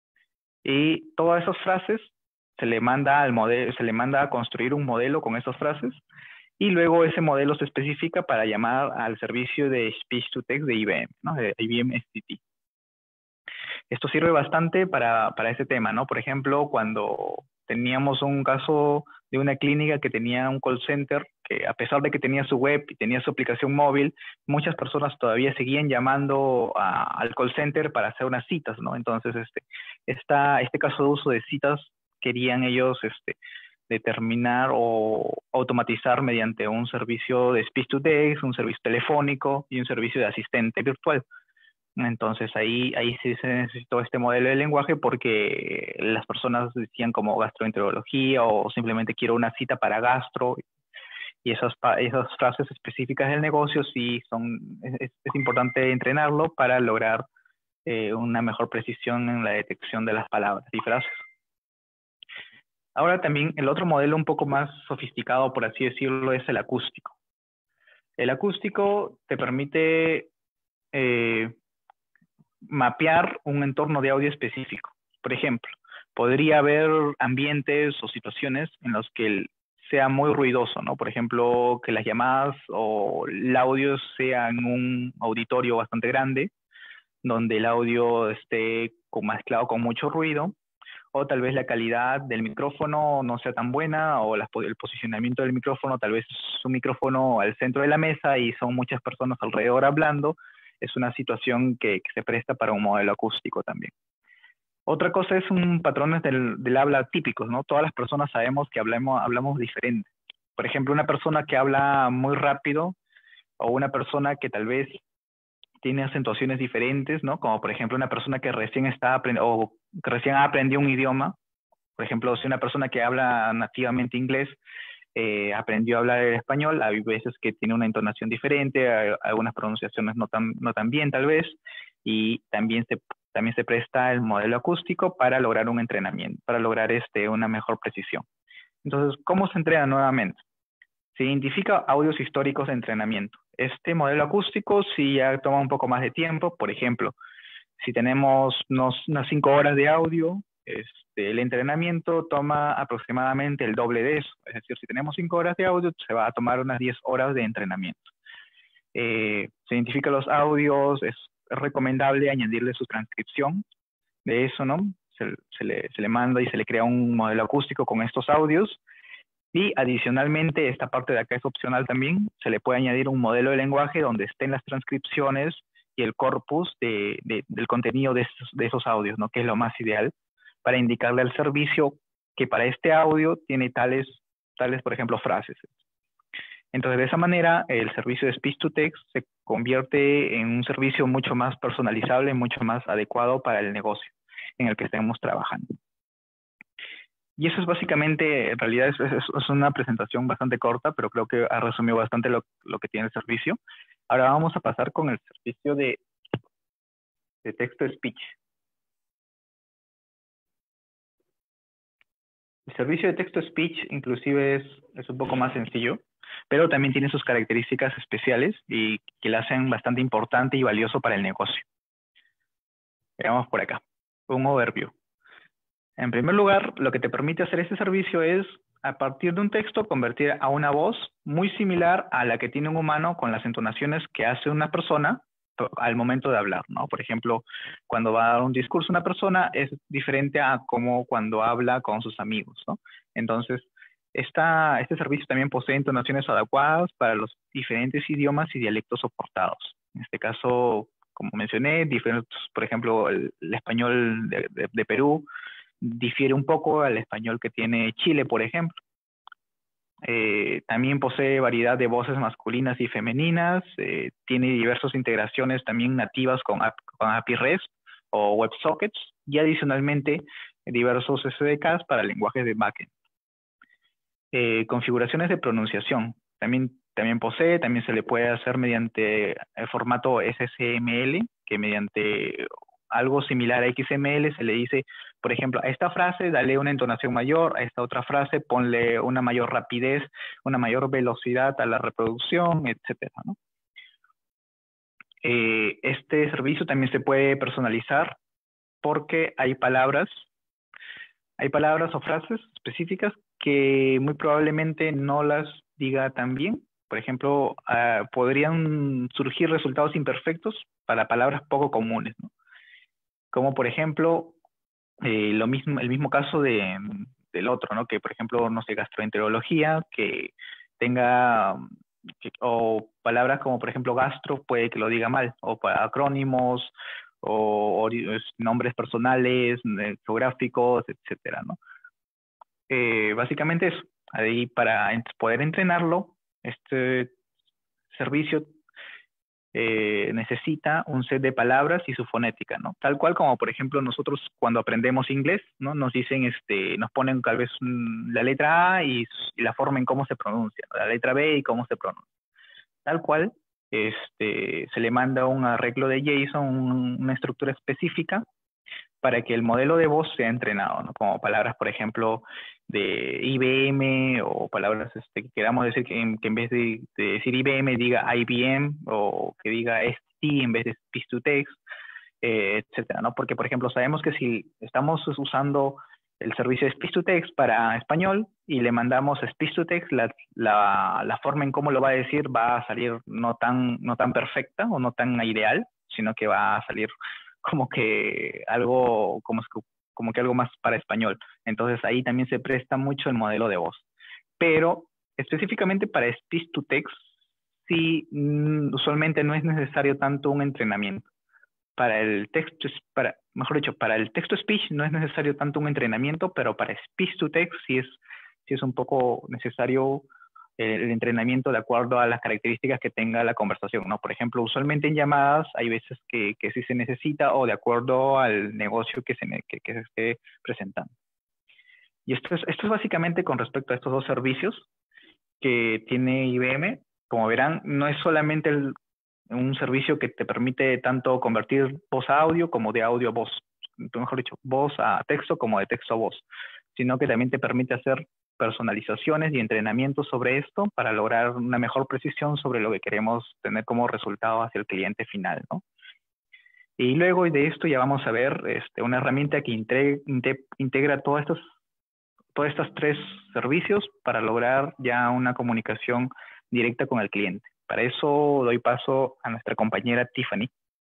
Y todas esas frases se le manda al modelo, se le manda a construir un modelo con esas frases y luego ese modelo se especifica para llamar al servicio de Speech to Text de I B M, ¿no? De I B M S T T. Esto sirve bastante para, para ese tema, ¿no? Por ejemplo, cuando teníamos un caso de una clínica que tenía un call center, que a pesar de que tenía su web y tenía su aplicación móvil, muchas personas todavía seguían llamando a, al call center para hacer unas citas, ¿no? Entonces, este, esta, este caso de uso de citas querían ellos este, determinar o automatizar mediante un servicio de speech to text, un servicio telefónico y un servicio de asistente virtual. Entonces ahí, ahí sí se necesitó este modelo de lenguaje porque las personas decían como gastroenterología o simplemente quiero una cita para gastro, y esas, esas frases específicas del negocio sí son, es, es importante entrenarlo para lograr eh, una mejor precisión en la detección de las palabras y frases. Ahora también el otro modelo un poco más sofisticado, por así decirlo, es el acústico. El acústico te permite eh, mapear un entorno de audio específico. Por ejemplo, podría haber ambientes o situaciones en los que el, sea muy ruidoso, ¿no? Por ejemplo, que las llamadas o el audio sea en un auditorio bastante grande, donde el audio esté mezclado con mucho ruido, o tal vez la calidad del micrófono no sea tan buena, o la, el posicionamiento del micrófono, tal vez es un micrófono al centro de la mesa y son muchas personas alrededor hablando. Es una situación que, que se presta para un modelo acústico también. Otra cosa es un patrones del, del habla típicos, ¿no? Todas las personas sabemos que hablamos, hablamos diferente. Por ejemplo, una persona que habla muy rápido o una persona que tal vez tiene acentuaciones diferentes, ¿no? Como por ejemplo una persona que recién está aprendiendo o que recién aprendió un idioma. Por ejemplo, si una persona que habla nativamente inglés eh, aprendió a hablar el español, hay veces que tiene una entonación diferente, hay algunas pronunciaciones no tan, no tan bien tal vez, y también se, también se presta el modelo acústico para lograr un entrenamiento, para lograr este, una mejor precisión. Entonces, ¿cómo se entrena nuevamente? Se identifica audios históricos de entrenamiento. Este modelo acústico sí ya toma un poco más de tiempo. Por ejemplo, si tenemos unos, unas cinco horas de audio, este, el entrenamiento toma aproximadamente el doble de eso. Es decir, si tenemos cinco horas de audio, se va a tomar unas diez horas de entrenamiento. Eh, se identifican los audios, es, es recomendable añadirle su transcripción de eso, ¿no? Se, se, le, se le manda y se le crea un modelo acústico con estos audios. Y adicionalmente, esta parte de acá es opcional también, se le puede añadir un modelo de lenguaje donde estén las transcripciones y el corpus de, de, del contenido de esos, de esos audios, ¿no? Que es lo más ideal, para indicarle al servicio que para este audio tiene tales, tales, por ejemplo, frases. Entonces, de esa manera, el servicio de Speech to Text se convierte en un servicio mucho más personalizable, mucho más adecuado para el negocio en el que estemos trabajando. Y eso es básicamente, en realidad es, es, es una presentación bastante corta, pero creo que ha resumido bastante lo, lo que tiene el servicio. Ahora vamos a pasar con el servicio de, de text-to-speech. El servicio de text-to-speech inclusive es, es un poco más sencillo, pero también tiene sus características especiales y que la hacen bastante importante y valioso para el negocio. Veamos por acá, un overview. En primer lugar, lo que te permite hacer este servicio es, a partir de un texto, convertir a una voz muy similar a la que tiene un humano con las entonaciones que hace una persona al momento de hablar, ¿no? Por ejemplo, cuando va a dar un discurso una persona es diferente a como cuando habla con sus amigos, ¿no? Entonces, esta, este servicio también posee entonaciones adecuadas para los diferentes idiomas y dialectos soportados. En este caso, como mencioné, diferentes, por ejemplo, el, el español de, de, de Perú difiere un poco al español que tiene Chile, por ejemplo. Eh, también posee variedad de voces masculinas y femeninas, eh, tiene diversas integraciones también nativas con, con A P I REST o WebSockets y adicionalmente diversos S D Ks para lenguajes de backend. Eh, configuraciones de pronunciación, también, también posee, también se le puede hacer mediante el formato S S M L, que mediante algo similar a X M L se le dice, por ejemplo, a esta frase dale una entonación mayor, a esta otra frase ponle una mayor rapidez, una mayor velocidad a la reproducción, etcétera, ¿no? Eh, este servicio también se puede personalizar porque hay palabras, hay palabras o frases específicas que muy probablemente no las diga tan bien. Por ejemplo, uh, podrían surgir resultados imperfectos para palabras poco comunes, ¿no? Como por ejemplo, eh, lo mismo, el mismo caso de, del otro, ¿no? Que por ejemplo, no sé, gastroenterología, que tenga, que, o palabras como por ejemplo gastro, puede que lo diga mal, o para acrónimos, o, o nombres personales, eh, geográficos, etcétera, ¿no? Eh, básicamente eso. Ahí para poder entrenarlo, este servicio Eh, necesita un set de palabras y su fonética, ¿no? Tal cual como, por ejemplo, nosotros cuando aprendemos inglés, ¿no? Nos dicen, este, nos ponen tal vez un, la letra A y, y la forma en cómo se pronuncia, ¿no? La letra B y cómo se pronuncia. Tal cual, este, se le manda un arreglo de JSON, un, una estructura específica para que el modelo de voz sea entrenado, ¿no? Como palabras, por ejemplo, de I B M o palabras este, que queramos decir que en, que en vez de, de decir I B M diga I B M o que diga S T en vez de Speech to Text, eh, etcétera, ¿no? Porque, por ejemplo, sabemos que si estamos usando el servicio de Speech to Text para español y le mandamos Speech to Text, la, la, la forma en cómo lo va a decir va a salir no tan, no tan perfecta o no tan ideal, sino que va a salir como que algo, como, como que algo más para español. Entonces ahí también se presta mucho el modelo de voz. Pero específicamente para Speech to Text, sí, mm, usualmente no es necesario tanto un entrenamiento. Para el texto, para, mejor dicho, para el text-to-speech no es necesario tanto un entrenamiento, pero para speech-to-text sí es, sí es un poco necesario el entrenamiento de acuerdo a las características que tenga la conversación, ¿no? Por ejemplo, usualmente en llamadas hay veces que, que sí se necesita o de acuerdo al negocio que se, que, que se esté presentando. Y esto es, esto es básicamente con respecto a estos dos servicios que tiene I B M. Como verán, no es solamente el, un servicio que te permite tanto convertir voz a audio como de audio a voz, mejor dicho, voz a texto como de texto a voz, sino que también te permite hacer personalizaciones y entrenamientos sobre esto para lograr una mejor precisión sobre lo que queremos tener como resultado hacia el cliente final, ¿no? Y luego de esto ya vamos a ver este, una herramienta que integra, integra todos estos, todos estos tres servicios para lograr ya una comunicación directa con el cliente. Para eso doy paso a nuestra compañera Tiffany.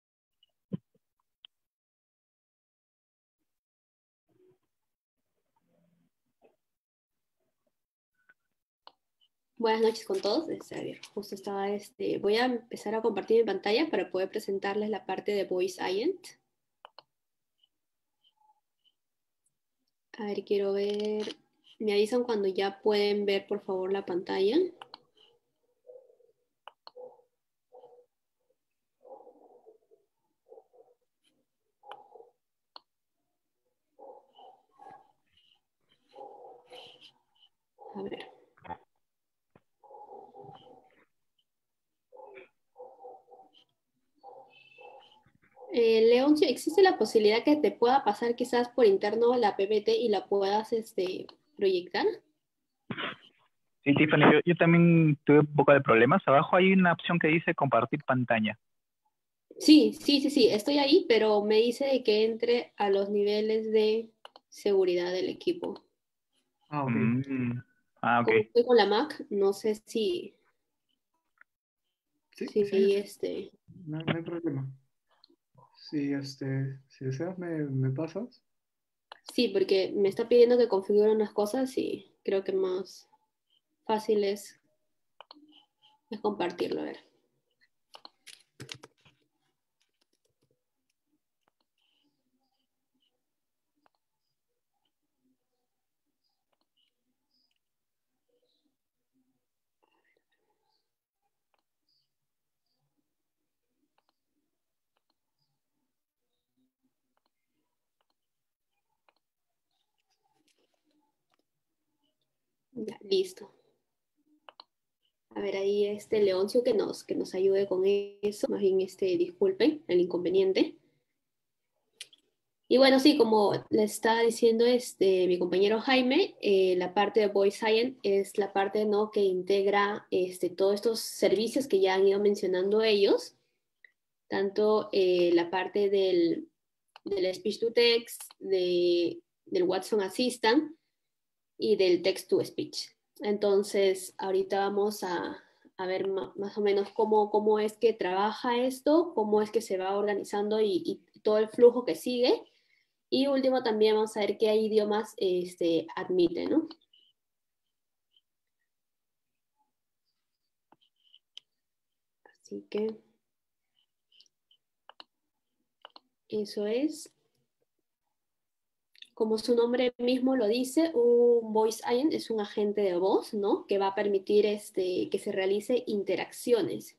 Buenas noches con todos. Este, a ver, justo estaba, este, voy a empezar a compartir mi pantalla para poder presentarles la parte de Voice Agent. A ver, quiero ver, me avisan cuando ya pueden ver, por favor, la pantalla. A ver. Eh, Leoncio, ¿existe la posibilidad que te pueda pasar quizás por interno la P P T y la puedas este, proyectar? Sí, Tiffany, yo, yo también tuve un poco de problemas. Abajo hay una opción que dice compartir pantalla. Sí, sí, sí, sí, estoy ahí, pero me dice de que entre a los niveles de seguridad del equipo. Ah, ok. Mm, ah, ok. Como estoy con la Mac, no sé si, Sí, si sí, sí. este... No, no hay problema. Si, este, si deseas, me, me pasas. Sí, porque me está pidiendo que configure unas cosas y creo que más fácil es, es compartirlo. A ver. Ya, listo. A ver, ahí este Leoncio que nos, que nos ayude con eso. Más bien, este, disculpen el inconveniente. Y bueno, sí, como le estaba diciendo este, mi compañero Jaime, eh, la parte de Voice Science es la parte, ¿no?, que integra este, todos estos servicios que ya han ido mencionando ellos, tanto eh, la parte del, del speech to text, de, del Watson Assistant y del text to speech. Entonces, ahorita vamos a, a ver más o menos cómo, cómo es que trabaja esto, cómo es que se va organizando y, y todo el flujo que sigue. Y último también vamos a ver qué idiomas este, admite, ¿no? Así que eso es, como su nombre mismo lo dice, un voice agent es un agente de voz, ¿no? Que va a permitir este, que se realice interacciones.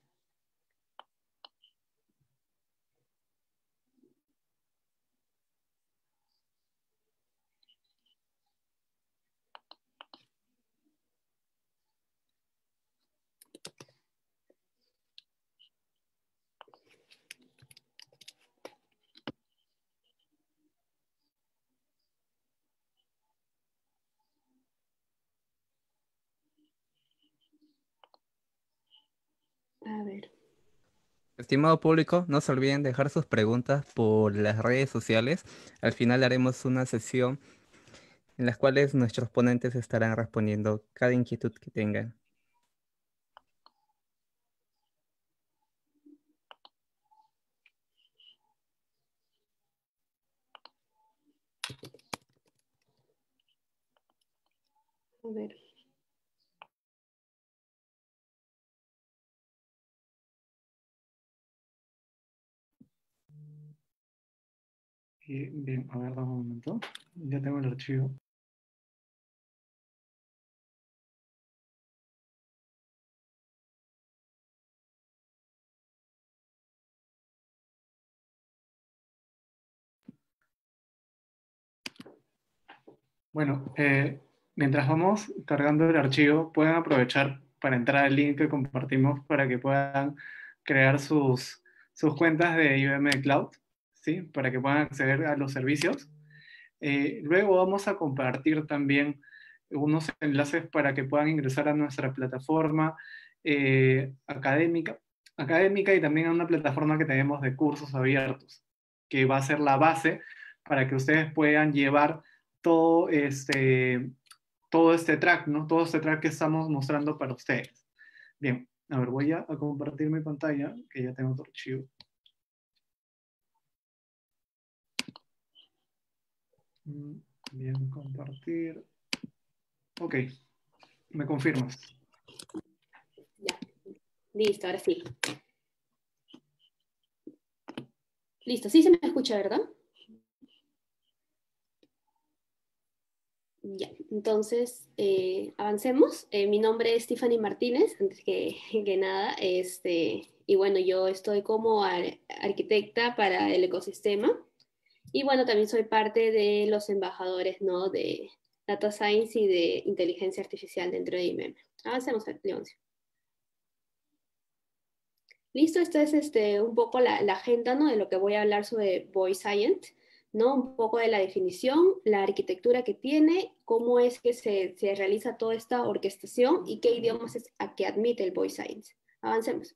A ver. Estimado público, no se olviden dejar sus preguntas por las redes sociales. Al final haremos una sesión en las cuales nuestros ponentes estarán respondiendo cada inquietud que tengan. A ver. Y, bien, a ver, dame un momento. Ya tengo el archivo. Bueno, eh, mientras vamos cargando el archivo, pueden aprovechar para entrar al link que compartimos para que puedan crear sus, sus cuentas de I B M Cloud, ¿sí? Para que puedan acceder a los servicios. Eh, luego vamos a compartir también unos enlaces para que puedan ingresar a nuestra plataforma eh, académica, académica y también a una plataforma que tenemos de cursos abiertos, que va a ser la base para que ustedes puedan llevar todo este, todo este track, ¿no? Todo este track que estamos mostrando para ustedes. Bien, a ver, voy a, a compartir mi pantalla, que ya tengo otro archivo. Bien, compartir. Ok, ¿me confirmas? Ya, listo, ahora sí. Listo, sí se me escucha, ¿verdad? Ya, entonces eh, avancemos. Eh, mi nombre es Tiffany Martínez, antes que, que nada, este, y bueno, yo estoy como ar arquitecta para el ecosistema, y bueno, también soy parte de los embajadores, ¿no? De Data Science y de Inteligencia Artificial dentro de I B M. Avancemos, Leoncio. Listo, esta es este, un poco la, la agenda, ¿no? De lo que voy a hablar sobre Voice Science, ¿no? Un poco de la definición, la arquitectura que tiene, cómo es que se, se realiza toda esta orquestación y qué idiomas es a que admite el Voice Science. Avancemos.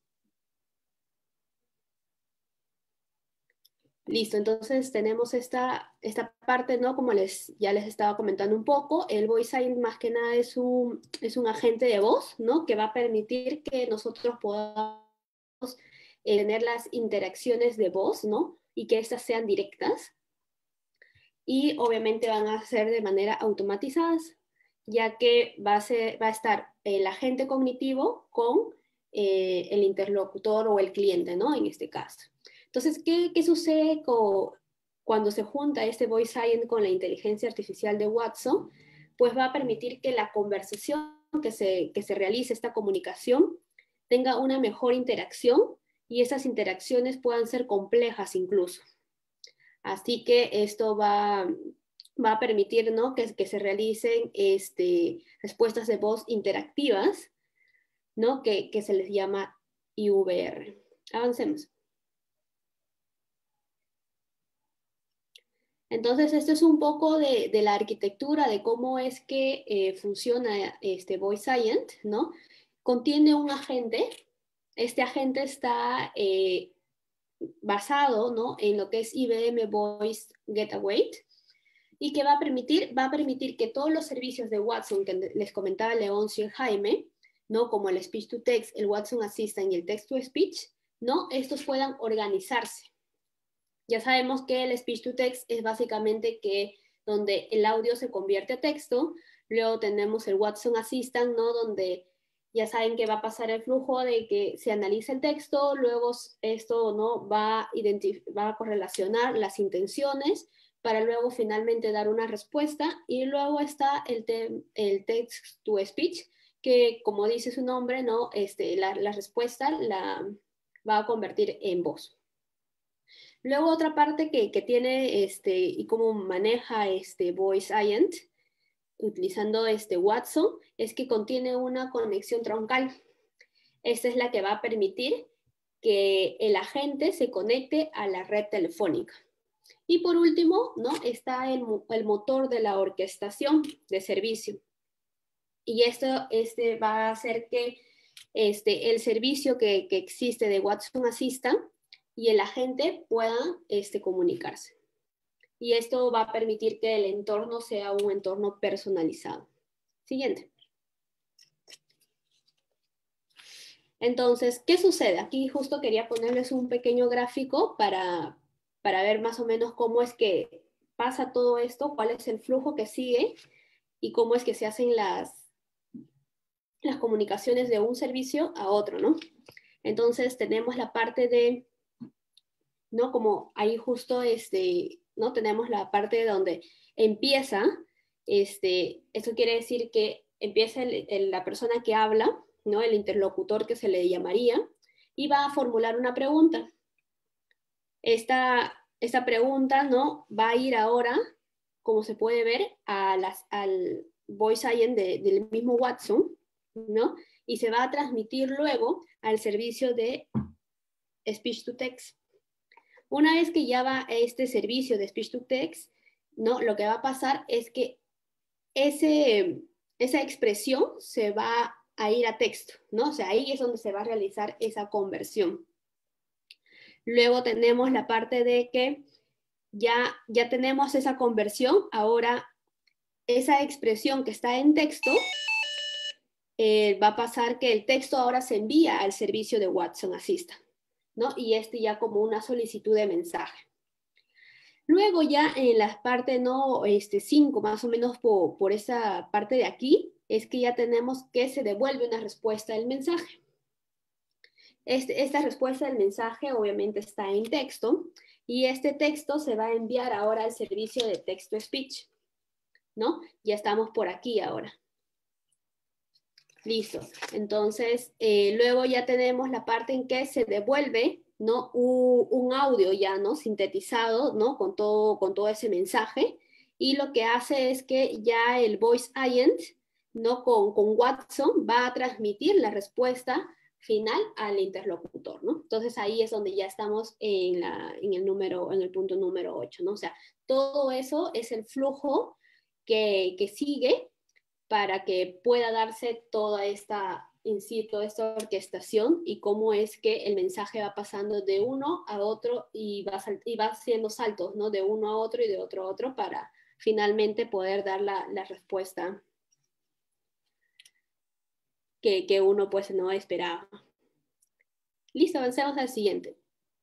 Listo, entonces tenemos esta, esta parte, ¿no? Como les, ya les estaba comentando un poco, el Voice Science más que nada es un, es un agente de voz, ¿no? Que va a permitir que nosotros podamos eh, tener las interacciones de voz, ¿no? Y que estas sean directas. Y obviamente van a ser de manera automatizadas, ya que va a, ser, va a estar el agente cognitivo con eh, el interlocutor o el cliente, ¿no? En este caso. Entonces, ¿qué, qué sucede con, cuando se junta este Voice Science con la inteligencia artificial de Watson? Pues va a permitir que la conversación que se, que se realice, esta comunicación, tenga una mejor interacción y esas interacciones puedan ser complejas incluso. Así que esto va, va a permitir, ¿no? que, que se realicen este, respuestas de voz interactivas, ¿no? que, que se les llama I V R. Avancemos. Entonces, esto es un poco de, de la arquitectura, de cómo es que eh, funciona este Voice Science, ¿no? Contiene un agente. Este agente está eh, basado, ¿no? en lo que es I B M Voice Gateway, y que va a permitir, va a permitir que todos los servicios de Watson que les comentaba Leoncio y Jaime, ¿no? como el Speech to Text, el Watson Assistant y el Text to Speech, ¿no? estos puedan organizarse. Ya sabemos que el Speech to Text es básicamente que donde el audio se convierte a texto, luego tenemos el Watson Assistant, ¿no? donde ya saben que va a pasar el flujo de que se analiza el texto, luego esto, ¿no? va, a va a correlacionar las intenciones para luego finalmente dar una respuesta, y luego está el, te el Text to Speech, que como dice su nombre, ¿no? este, la, la respuesta la va a convertir en voz. Luego otra parte que, que tiene este, y cómo maneja este Voice Science, utilizando este Watson, es que contiene una conexión troncal. Esta es la que va a permitir que el agente se conecte a la red telefónica. Y por último, ¿no? está el, el motor de la orquestación de servicio. Y esto este, va a hacer que este, el servicio que, que existe de Watson Assistant y el agente puedan este, comunicarse. Y esto va a permitir que el entorno sea un entorno personalizado. Siguiente. Entonces, ¿qué sucede? Aquí justo quería ponerles un pequeño gráfico para, para ver más o menos cómo es que pasa todo esto, cuál es el flujo que sigue y cómo es que se hacen las, las comunicaciones de un servicio a otro, ¿no? Entonces tenemos la parte de, ¿no? Como ahí justo este, ¿no? Tenemos la parte donde empieza, este, esto quiere decir que empieza el, el, la persona que habla, ¿no? El interlocutor que se le llamaría, y va a formular una pregunta. Esta, esta pregunta, ¿no? Va a ir ahora, como se puede ver, a las, al voice agent de, del mismo Watson, ¿no? Y se va a transmitir luego al servicio de speech to text. Una vez que ya va a este servicio de speech to text, ¿no? Lo que va a pasar es que ese, esa expresión se va a ir a texto, ¿no? O sea, ahí es donde se va a realizar esa conversión. Luego tenemos la parte de que ya, ya tenemos esa conversión, ahora esa expresión que está en texto, eh, va a pasar que el texto ahora se envía al servicio de Watson Assistant, ¿no? Y este ya como una solicitud de mensaje. Luego ya en la parte no, este, cinco, más o menos por, por esa parte de aquí, es que ya tenemos que se devuelve una respuesta del mensaje. Este, esta respuesta del mensaje obviamente está en texto y este texto se va a enviar ahora al servicio de text-to-speech, ¿no? Ya estamos por aquí ahora. Listo. Entonces, eh, luego ya tenemos la parte en que se devuelve, ¿no? Un, un audio ya, ¿no? Sintetizado, ¿no? Con todo, con todo ese mensaje. Y lo que hace es que ya el voice agent, ¿no? Con, con Watson va a transmitir la respuesta final al interlocutor, ¿no? Entonces ahí es donde ya estamos en, la, en, el, número, en el punto número ocho, ¿no? O sea, todo eso es el flujo que, que sigue para que pueda darse toda esta, in situ, esta orquestación y cómo es que el mensaje va pasando de uno a otro y va, y va haciendo saltos, ¿no? De uno a otro y de otro a otro para finalmente poder dar la, la respuesta que, que uno pues no esperaba. Listo, avancemos al siguiente.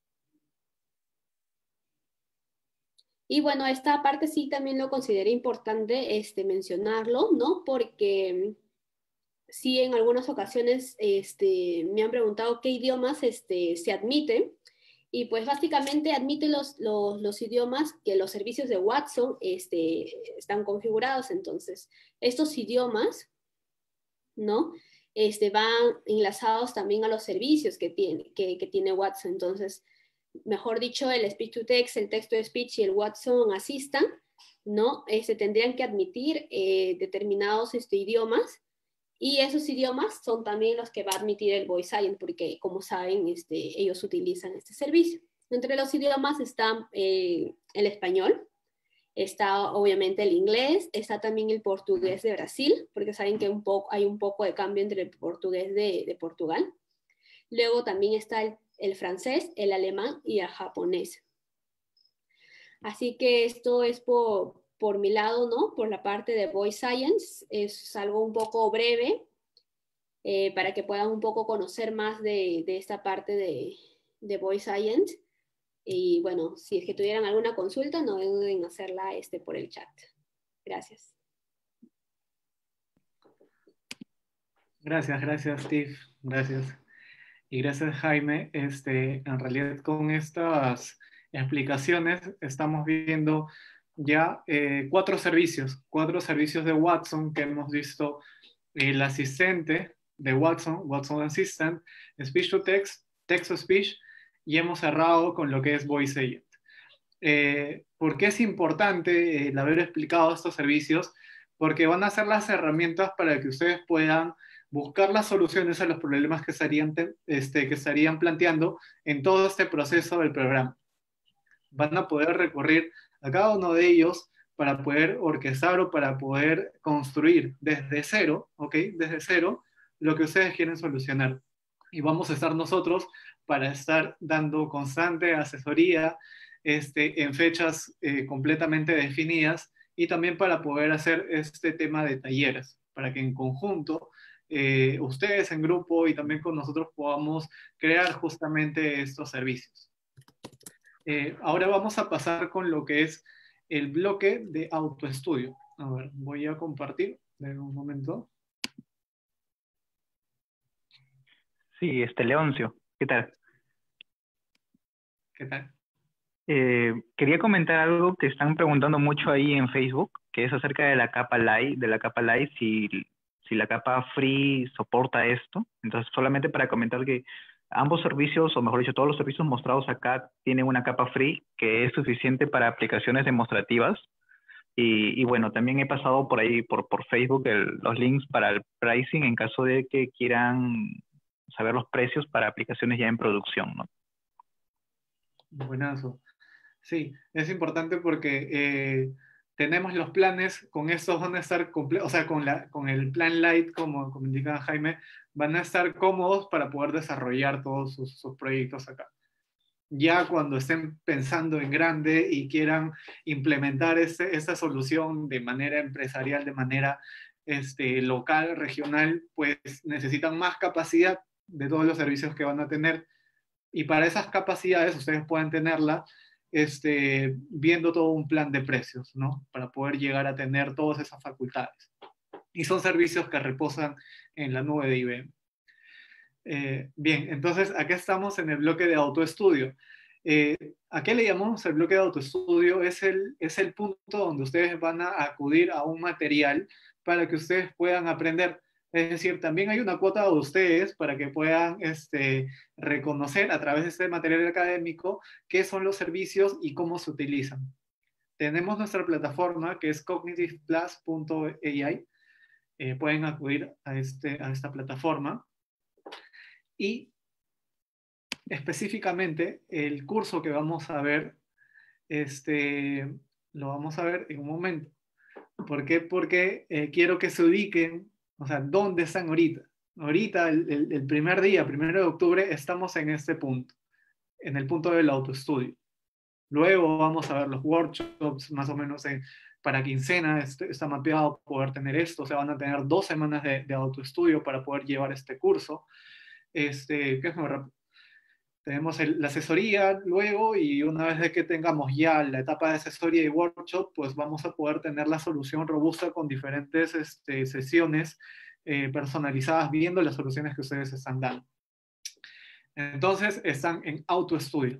Y bueno, esta parte sí también lo consideré importante este, mencionarlo, ¿no? Porque sí en algunas ocasiones este, me han preguntado qué idiomas este, se admiten. Y pues básicamente admite los, los, los idiomas que los servicios de Watson este, están configurados. Entonces, estos idiomas, ¿no? Este, van enlazados también a los servicios que tiene, que, que tiene Watson. Entonces, mejor dicho, el speech to text, el text to speech y el Watson Assistant, ¿no? Este, tendrían que admitir eh, determinados este, idiomas, y esos idiomas son también los que va a admitir el voice agent, porque como saben, este, ellos utilizan este servicio. Entre los idiomas están eh, el español, está obviamente el inglés, está también el portugués de Brasil, porque saben que un poco, hay un poco de cambio entre el portugués de, de Portugal. Luego también está el, el francés, el alemán y el japonés. Así que esto es por, por mi lado, ¿no? Por la parte de Voice Science, es algo un poco breve eh, para que puedan un poco conocer más de, de esta parte de, de Voice Science. Y bueno, si es que tuvieran alguna consulta, no duden en hacerla este, por el chat. Gracias. Gracias, gracias, Steve. Gracias. Y gracias, Jaime. Este, en realidad, con estas explicaciones estamos viendo ya eh, cuatro servicios, cuatro servicios de Watson que hemos visto: el asistente de Watson, Watson Assistant, Speech to Text, Text to Speech, y hemos cerrado con lo que es Voice Agent. Eh, ¿Por qué es importante el haber explicado estos servicios? Porque van a ser las herramientas para que ustedes puedan buscar las soluciones a los problemas que estarían, este, que estarían planteando en todo este proceso del programa. Van a poder recurrir a cada uno de ellos para poder orquestar o para poder construir desde cero, ¿ok? Desde cero, lo que ustedes quieren solucionar. Y vamos a estar nosotros para estar dando constante asesoría este, en fechas eh, completamente definidas, y también para poder hacer este tema de talleres, para que en conjunto eh, ustedes en grupo y también con nosotros podamos crear justamente estos servicios. Eh, ahora vamos a pasar con lo que es el bloque de autoestudio. A ver, voy a compartir de un momento. Sí, este Leoncio, ¿qué tal? ¿Qué tal? Eh, quería comentar algo que están preguntando mucho ahí en Facebook, que es acerca de la capa Light, de la capa Light, si, si la capa Free soporta esto. Entonces, solamente para comentar que ambos servicios, o mejor dicho, todos los servicios mostrados acá tienen una capa Free que es suficiente para aplicaciones demostrativas. Y, y bueno, también he pasado por ahí, por, por Facebook, el- los links para el pricing en caso de que quieran saber los precios para aplicaciones ya en producción, ¿no? Buenazo. Sí, es importante porque eh, tenemos los planes, con estos van a estar completos, o sea, con, la, con el plan light, como, como indica Jaime, van a estar cómodos para poder desarrollar todos sus, sus proyectos acá. Ya cuando estén pensando en grande y quieran implementar este, esta solución de manera empresarial, de manera este, local, regional, pues necesitan más capacidad de todos los servicios que van a tener. Y para esas capacidades ustedes pueden tenerla este, viendo todo un plan de precios, ¿no? Para poder llegar a tener todas esas facultades. Y son servicios que reposan en la nube de I B M. Eh, bien, entonces acá estamos en el bloque de autoestudio. Eh, ¿A qué le llamamos el bloque de autoestudio? Es el, es el punto donde ustedes van a acudir a un material para que ustedes puedan aprender. Es decir, también hay una cuota de ustedes para que puedan este, reconocer a través de este material académico qué son los servicios y cómo se utilizan. Tenemos nuestra plataforma que es cognitive plus punto a i. Eh, pueden acudir a, este, a esta plataforma. Y específicamente el curso que vamos a ver, este, lo vamos a ver en un momento. ¿Por qué? Porque eh, quiero que se ubiquen, o sea, ¿dónde están ahorita? Ahorita, el, el, el primer día, primero de octubre, estamos en este punto, en el punto del autoestudio. Luego vamos a ver los workshops, más o menos en, para quincena, este, está mapeado poder tener esto, o sea, van a tener dos semanas de, de autoestudio para poder llevar este curso. Este, ¿qué es muy rápido? Tenemos el, la asesoría luego, y una vez de que tengamos ya la etapa de asesoría y workshop, pues vamos a poder tener la solución robusta con diferentes este, sesiones eh, personalizadas viendo las soluciones que ustedes están dando. Entonces están en autoestudio.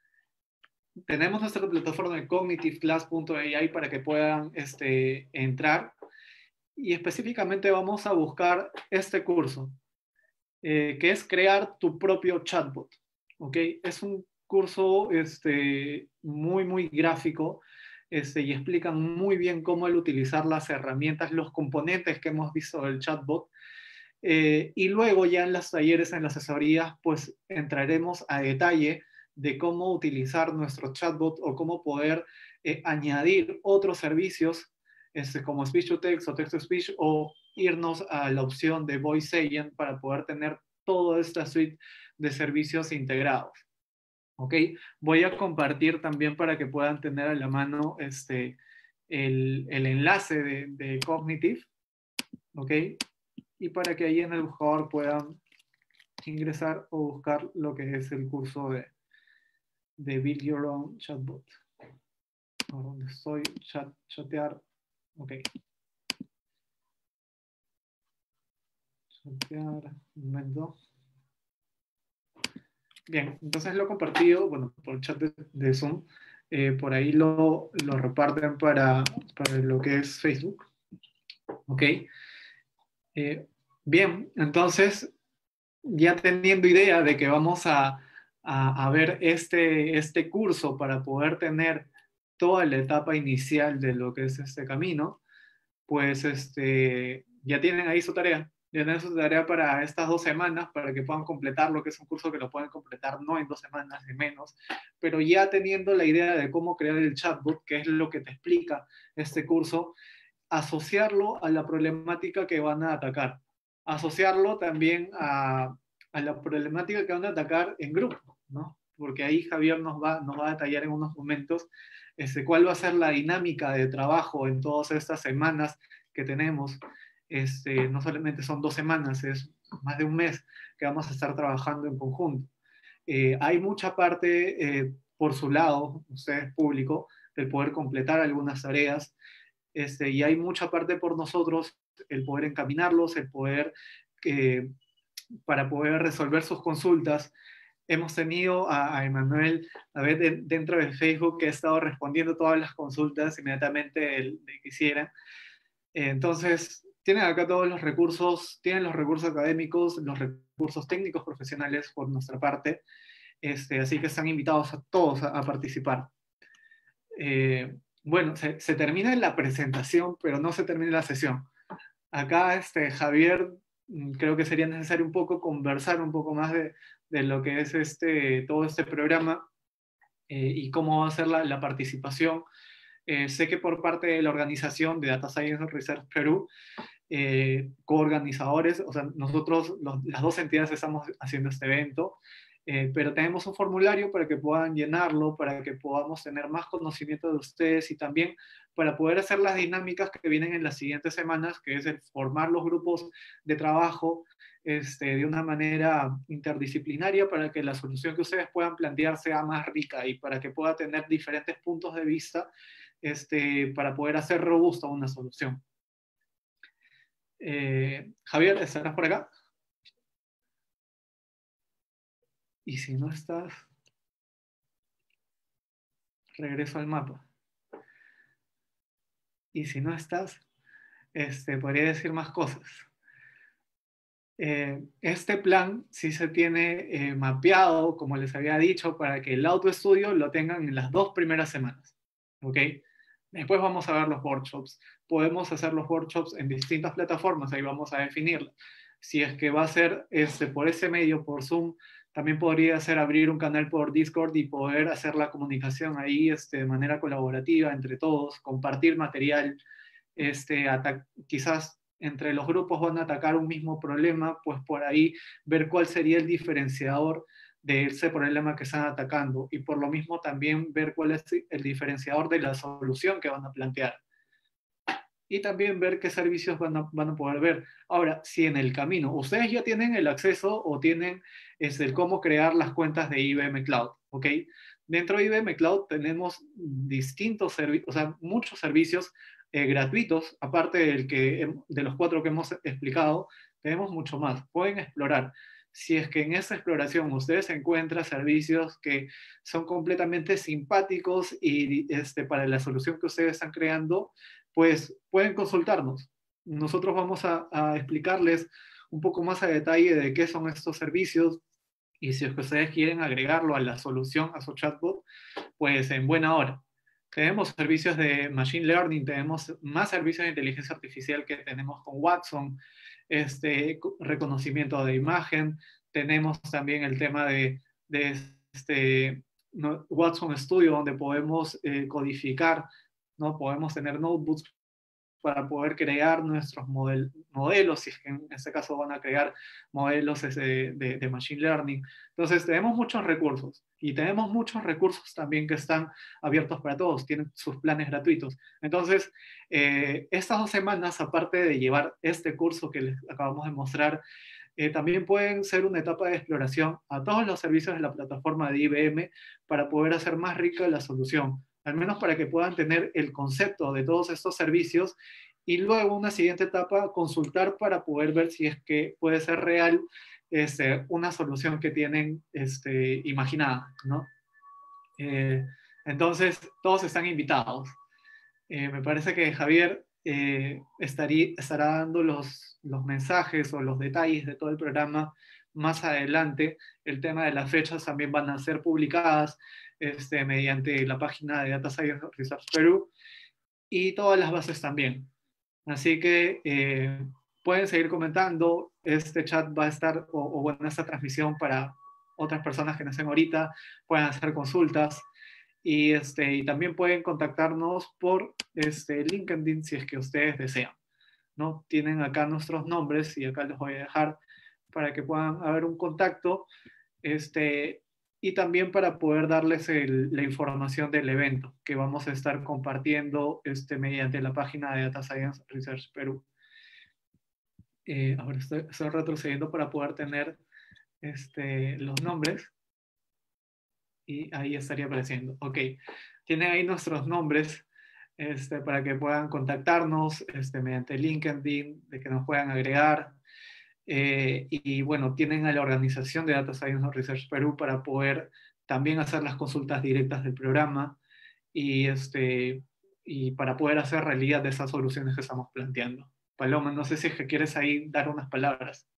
Tenemos nuestra plataforma de cognitive class punto a i para que puedan este, entrar, y específicamente vamos a buscar este curso, eh, que es crear tu propio chatbot. ¿Okay? Es un curso este, muy, muy gráfico este, y explican muy bien cómo el utilizar las herramientas, los componentes que hemos visto del chatbot. Eh, y luego ya en los talleres, en las asesorías, pues entraremos a detalle de cómo utilizar nuestro chatbot o cómo poder eh, añadir otros servicios este, como speech to text o text to speech, o irnos a la opción de voice agent para poder tener toda esta suite de servicios integrados. ¿Ok? Voy a compartir también para que puedan tener a la mano este, el, el enlace de, de Cognitive. ¿Ok? Y para que ahí en el buscador puedan ingresar o buscar lo que es el curso de, de Build Your Own Chatbot. ¿Dónde estoy? Chat, chatear. Ok. Chatear. Un momento. Bien, entonces lo he compartido, bueno, por el chat de, de Zoom. Eh, por ahí lo, lo reparten para, para lo que es Facebook. Ok. Eh, bien, entonces, ya teniendo idea de que vamos a, a, a ver este, este curso para poder tener toda la etapa inicial de lo que es este camino, pues este, ya tienen ahí su tarea. Ya tienen su tarea para estas dos semanas, para que puedan completar lo que es un curso que lo pueden completar no en dos semanas, ni menos, pero ya teniendo la idea de cómo crear el chatbot, que es lo que te explica este curso, asociarlo a la problemática que van a atacar. Asociarlo también a, a la problemática que van a atacar en grupo, ¿no? Porque ahí Javier nos va, nos va a detallar en unos momentos este, cuál va a ser la dinámica de trabajo en todas estas semanas que tenemos. Este, no solamente son dos semanas, es más de un mes que vamos a estar trabajando en conjunto. Eh, hay mucha parte eh, por su lado, ustedes público, del poder completar algunas tareas, este, y hay mucha parte por nosotros, el poder encaminarlos, el poder, eh, para poder resolver sus consultas. hemos tenido a, a Emanuel a ver, de, dentro de Facebook, que ha estado respondiendo todas las consultas inmediatamente de, de que quisieran. Eh, entonces, tienen acá todos los recursos, tienen los recursos académicos, los recursos técnicos profesionales por nuestra parte, este, así que están invitados a todos a, a participar. Eh, bueno, se, se termina la presentación, pero no se termina la sesión. Acá, este, Javier, creo que sería necesario un poco conversar un poco más de, de lo que es este, todo este programa eh, y cómo va a ser la, la participación. Eh, sé que por parte de la organización de Data Science Research Perú, eh, coorganizadores, o sea, nosotros, los, las dos entidades estamos haciendo este evento, eh, pero tenemos un formulario para que puedan llenarlo, para que podamos tener más conocimiento de ustedes y también para poder hacer las dinámicas que vienen en las siguientes semanas, que es el formar los grupos de trabajo este, de una manera interdisciplinaria para que la solución que ustedes puedan plantear sea más rica y para que pueda tener diferentes puntos de vista este, para poder hacer robusta una solución. Eh, Javier, ¿estarás por acá? Y si no estás, regreso al mapa. Y si no estás, este, podría decir más cosas. Eh, este plan sí se tiene eh, mapeado, como les había dicho, para que el autoestudio lo tengan en las dos primeras semanas. ¿Ok? Después vamos a ver los workshops. Podemos hacer los workshops en distintas plataformas, ahí vamos a definirlo. Si es que va a ser este, por ese medio, por Zoom, también podría ser abrir un canal por Discord y poder hacer la comunicación ahí este, de manera colaborativa entre todos, compartir material, este, quizás entre los grupos van a atacar un mismo problema, pues por ahí ver cuál sería el diferenciador de ese problema que están atacando y por lo mismo también ver cuál es el diferenciador de la solución que van a plantear. Y también ver qué servicios van a, van a poder ver. Ahora, si en el camino ustedes ya tienen el acceso o tienen es el cómo crear las cuentas de I B M Cloud, ¿ok? Dentro de I B M Cloud tenemos distintos servicios, o sea, muchos servicios eh, gratuitos, aparte del que, de los cuatro que hemos explicado, tenemos mucho más. Pueden explorar. Si es que en esa exploración ustedes encuentran servicios que son completamente simpáticos y este, para la solución que ustedes están creando, pues pueden consultarnos. Nosotros vamos a, a explicarles un poco más a detalle de qué son estos servicios y si es que ustedes quieren agregarlo a la solución, a su chatbot, pues en buena hora. Tenemos servicios de Machine Learning, tenemos más servicios de inteligencia artificial que tenemos con Watson, este, reconocimiento de imagen, tenemos también el tema de, de este, ¿no? Watson Studio, donde podemos eh, codificar, ¿no? Podemos tener notebooks para poder crear nuestros model, modelos, si es que en este caso van a crear modelos de, de, de Machine Learning. Entonces tenemos muchos recursos y tenemos muchos recursos también que están abiertos para todos, tienen sus planes gratuitos. Entonces, eh, estas dos semanas, aparte de llevar este curso que les acabamos de mostrar, eh, también pueden ser una etapa de exploración a todos los servicios de la plataforma de I B M para poder hacer más rica la solución, al menos para que puedan tener el concepto de todos estos servicios y luego una siguiente etapa consultar para poder ver si es que puede ser real este, una solución que tienen este, imaginada, ¿no? Eh, entonces, todos están invitados. Eh, me parece que Javier eh, estaría, estará dando los, los mensajes o los detalles de todo el programa más adelante. El tema de las fechas también van a ser publicadas este, mediante la página de Data Science Research Perú y todas las bases también. Así que eh, pueden seguir comentando. Este chat va a estar, o, o bueno, esta transmisión para otras personas que no estén ahorita, pueden hacer consultas. Y, este, y también pueden contactarnos por este, LinkedIn si es que ustedes desean, ¿no? Tienen acá nuestros nombres y acá les voy a dejar para que puedan haber un contacto este, y también para poder darles el, la información del evento que vamos a estar compartiendo este, mediante la página de Data Science Research Perú. Eh, ahora estoy, estoy retrocediendo para poder tener este, los nombres. Y ahí estaría apareciendo. Ok, tienen ahí nuestros nombres este, para que puedan contactarnos este, mediante LinkedIn, de que nos puedan agregar. Eh, y bueno, tienen a la organización de Data Science Research Perú para poder también hacer las consultas directas del programa y, este, y para poder hacer realidad de esas soluciones que estamos planteando. Paloma, no sé si es que quieres ahí dar unas palabras.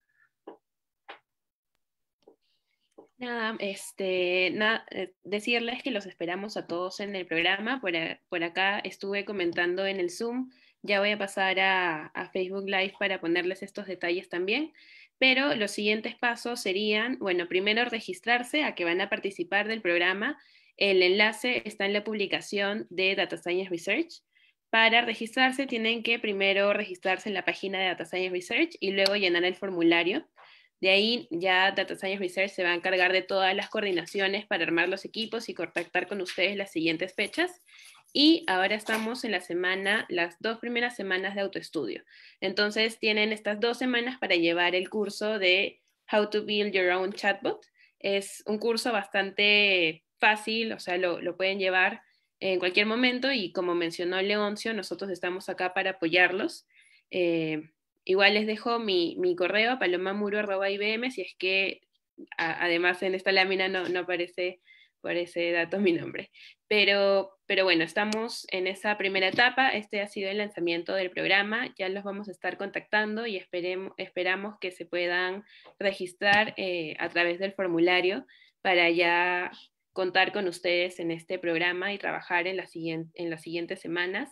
Nada, este, nada, eh, decirles que los esperamos a todos en el programa. Por, a, por acá estuve comentando en el Zoom. Ya voy a pasar a, a Facebook Live para ponerles estos detalles también. Pero los siguientes pasos serían, bueno, primero registrarse a que van a participar del programa. El enlace está en la publicación de Data Science Research. Para registrarse tienen que primero registrarse en la página de Data Science Research y luego llenar el formulario. De ahí ya Data Science Research se va a encargar de todas las coordinaciones para armar los equipos y contactar con ustedes las siguientes fechas. Y ahora estamos en la semana, las dos primeras semanas de autoestudio. Entonces tienen estas dos semanas para llevar el curso de How to Build Your Own Chatbot. Es un curso bastante fácil, o sea, lo, lo pueden llevar en cualquier momento y como mencionó Leoncio, nosotros estamos acá para apoyarlos. Eh, Igual les dejo mi, mi correo, palomamuro arroba i b m, si es que a, además en esta lámina no, no aparece por ese dato mi nombre. Pero, pero bueno, estamos en esa primera etapa. Este ha sido el lanzamiento del programa. Ya los vamos a estar contactando y esperemos, esperamos que se puedan registrar eh, a través del formulario para ya contar con ustedes en este programa y trabajar en, la siguiente, en las siguientes semanas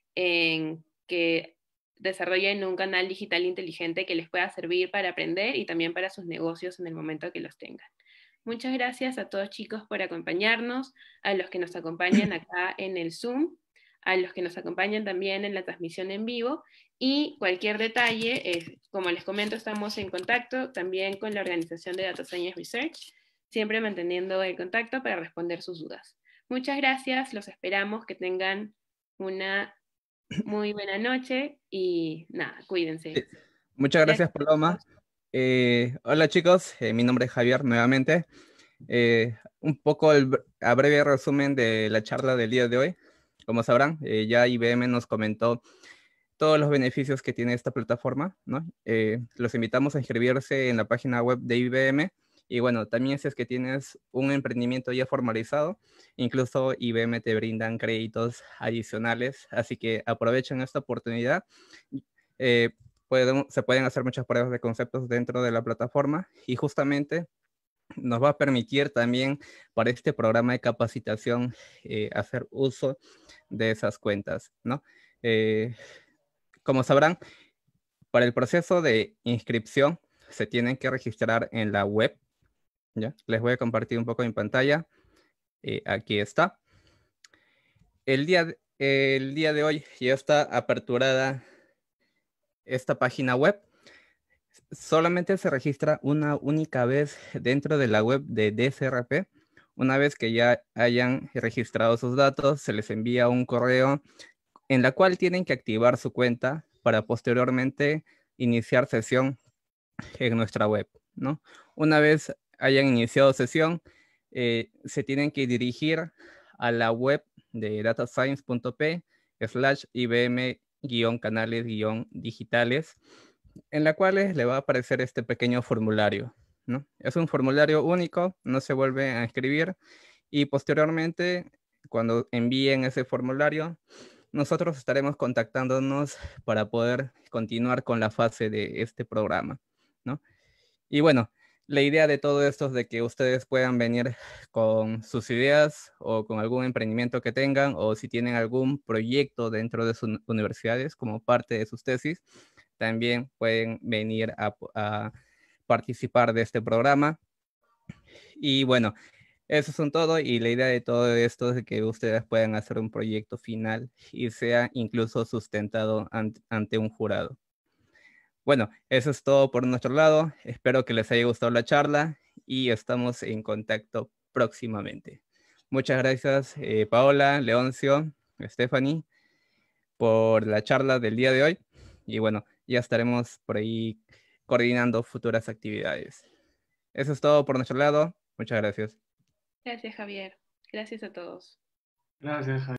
en que desarrollen un canal digital inteligente que les pueda servir para aprender y también para sus negocios en el momento que los tengan. Muchas gracias a todos chicos por acompañarnos, a los que nos acompañan acá en el Zoom, a los que nos acompañan también en la transmisión en vivo y cualquier detalle, eh, como les comento, estamos en contacto también con la organización de Data Science Research, siempre manteniendo el contacto para responder sus dudas. Muchas gracias, los esperamos, que tengan una muy buena noche y nada, cuídense. Sí. Muchas gracias, Gracias a Paloma. todos. Eh, hola chicos, eh, mi nombre es Javier nuevamente. Eh, un poco el bre- a breve resumen de la charla del día de hoy. Como sabrán, eh, ya I B M nos comentó todos los beneficios que tiene esta plataforma, ¿no? Eh, los invitamos a inscribirse en la página web de I B M y bueno, también si es que tienes un emprendimiento ya formalizado, incluso I B M te brindan créditos adicionales, así que aprovechen esta oportunidad. Eh, pueden- se pueden hacer muchas pruebas de conceptos dentro de la plataforma y justamente nos va a permitir también para este programa de capacitación eh, hacer uso de esas cuentas, ¿no? Eh, como sabrán, para el proceso de inscripción se tienen que registrar en la web, ¿ya? Les voy a compartir un poco mi pantalla. Eh, aquí está. El día, de, el día de hoy ya está aperturada esta página web. Solamente se registra una única vez dentro de la web de D C R P. Una vez que ya hayan registrado sus datos, se les envía un correo en la cual tienen que activar su cuenta para posteriormente iniciar sesión en nuestra web, ¿no? Una vez hayan iniciado sesión, eh, se tienen que dirigir a la web de datascience.p slash ibm-canales-digitales, en la cual le va a aparecer este pequeño formulario, ¿no? Es un formulario único, no se vuelve a escribir y posteriormente, cuando envíen ese formulario, nosotros estaremos contactándonos para poder continuar con la fase de este programa, ¿no? Y bueno, la idea de todo esto es de que ustedes puedan venir con sus ideas o con algún emprendimiento que tengan o si tienen algún proyecto dentro de sus universidades como parte de sus tesis, también pueden venir a, a participar de este programa. Y bueno, eso son todo y la idea de todo esto es de que ustedes puedan hacer un proyecto final y sea incluso sustentado ante, ante un jurado. Bueno, eso es todo por nuestro lado. Espero que les haya gustado la charla y estamos en contacto próximamente. Muchas gracias, eh, Paola, Leoncio, Stephanie, por la charla del día de hoy. Y bueno, ya estaremos por ahí coordinando futuras actividades. Eso es todo por nuestro lado. Muchas gracias. Gracias, Javier. Gracias a todos. Gracias, Javier.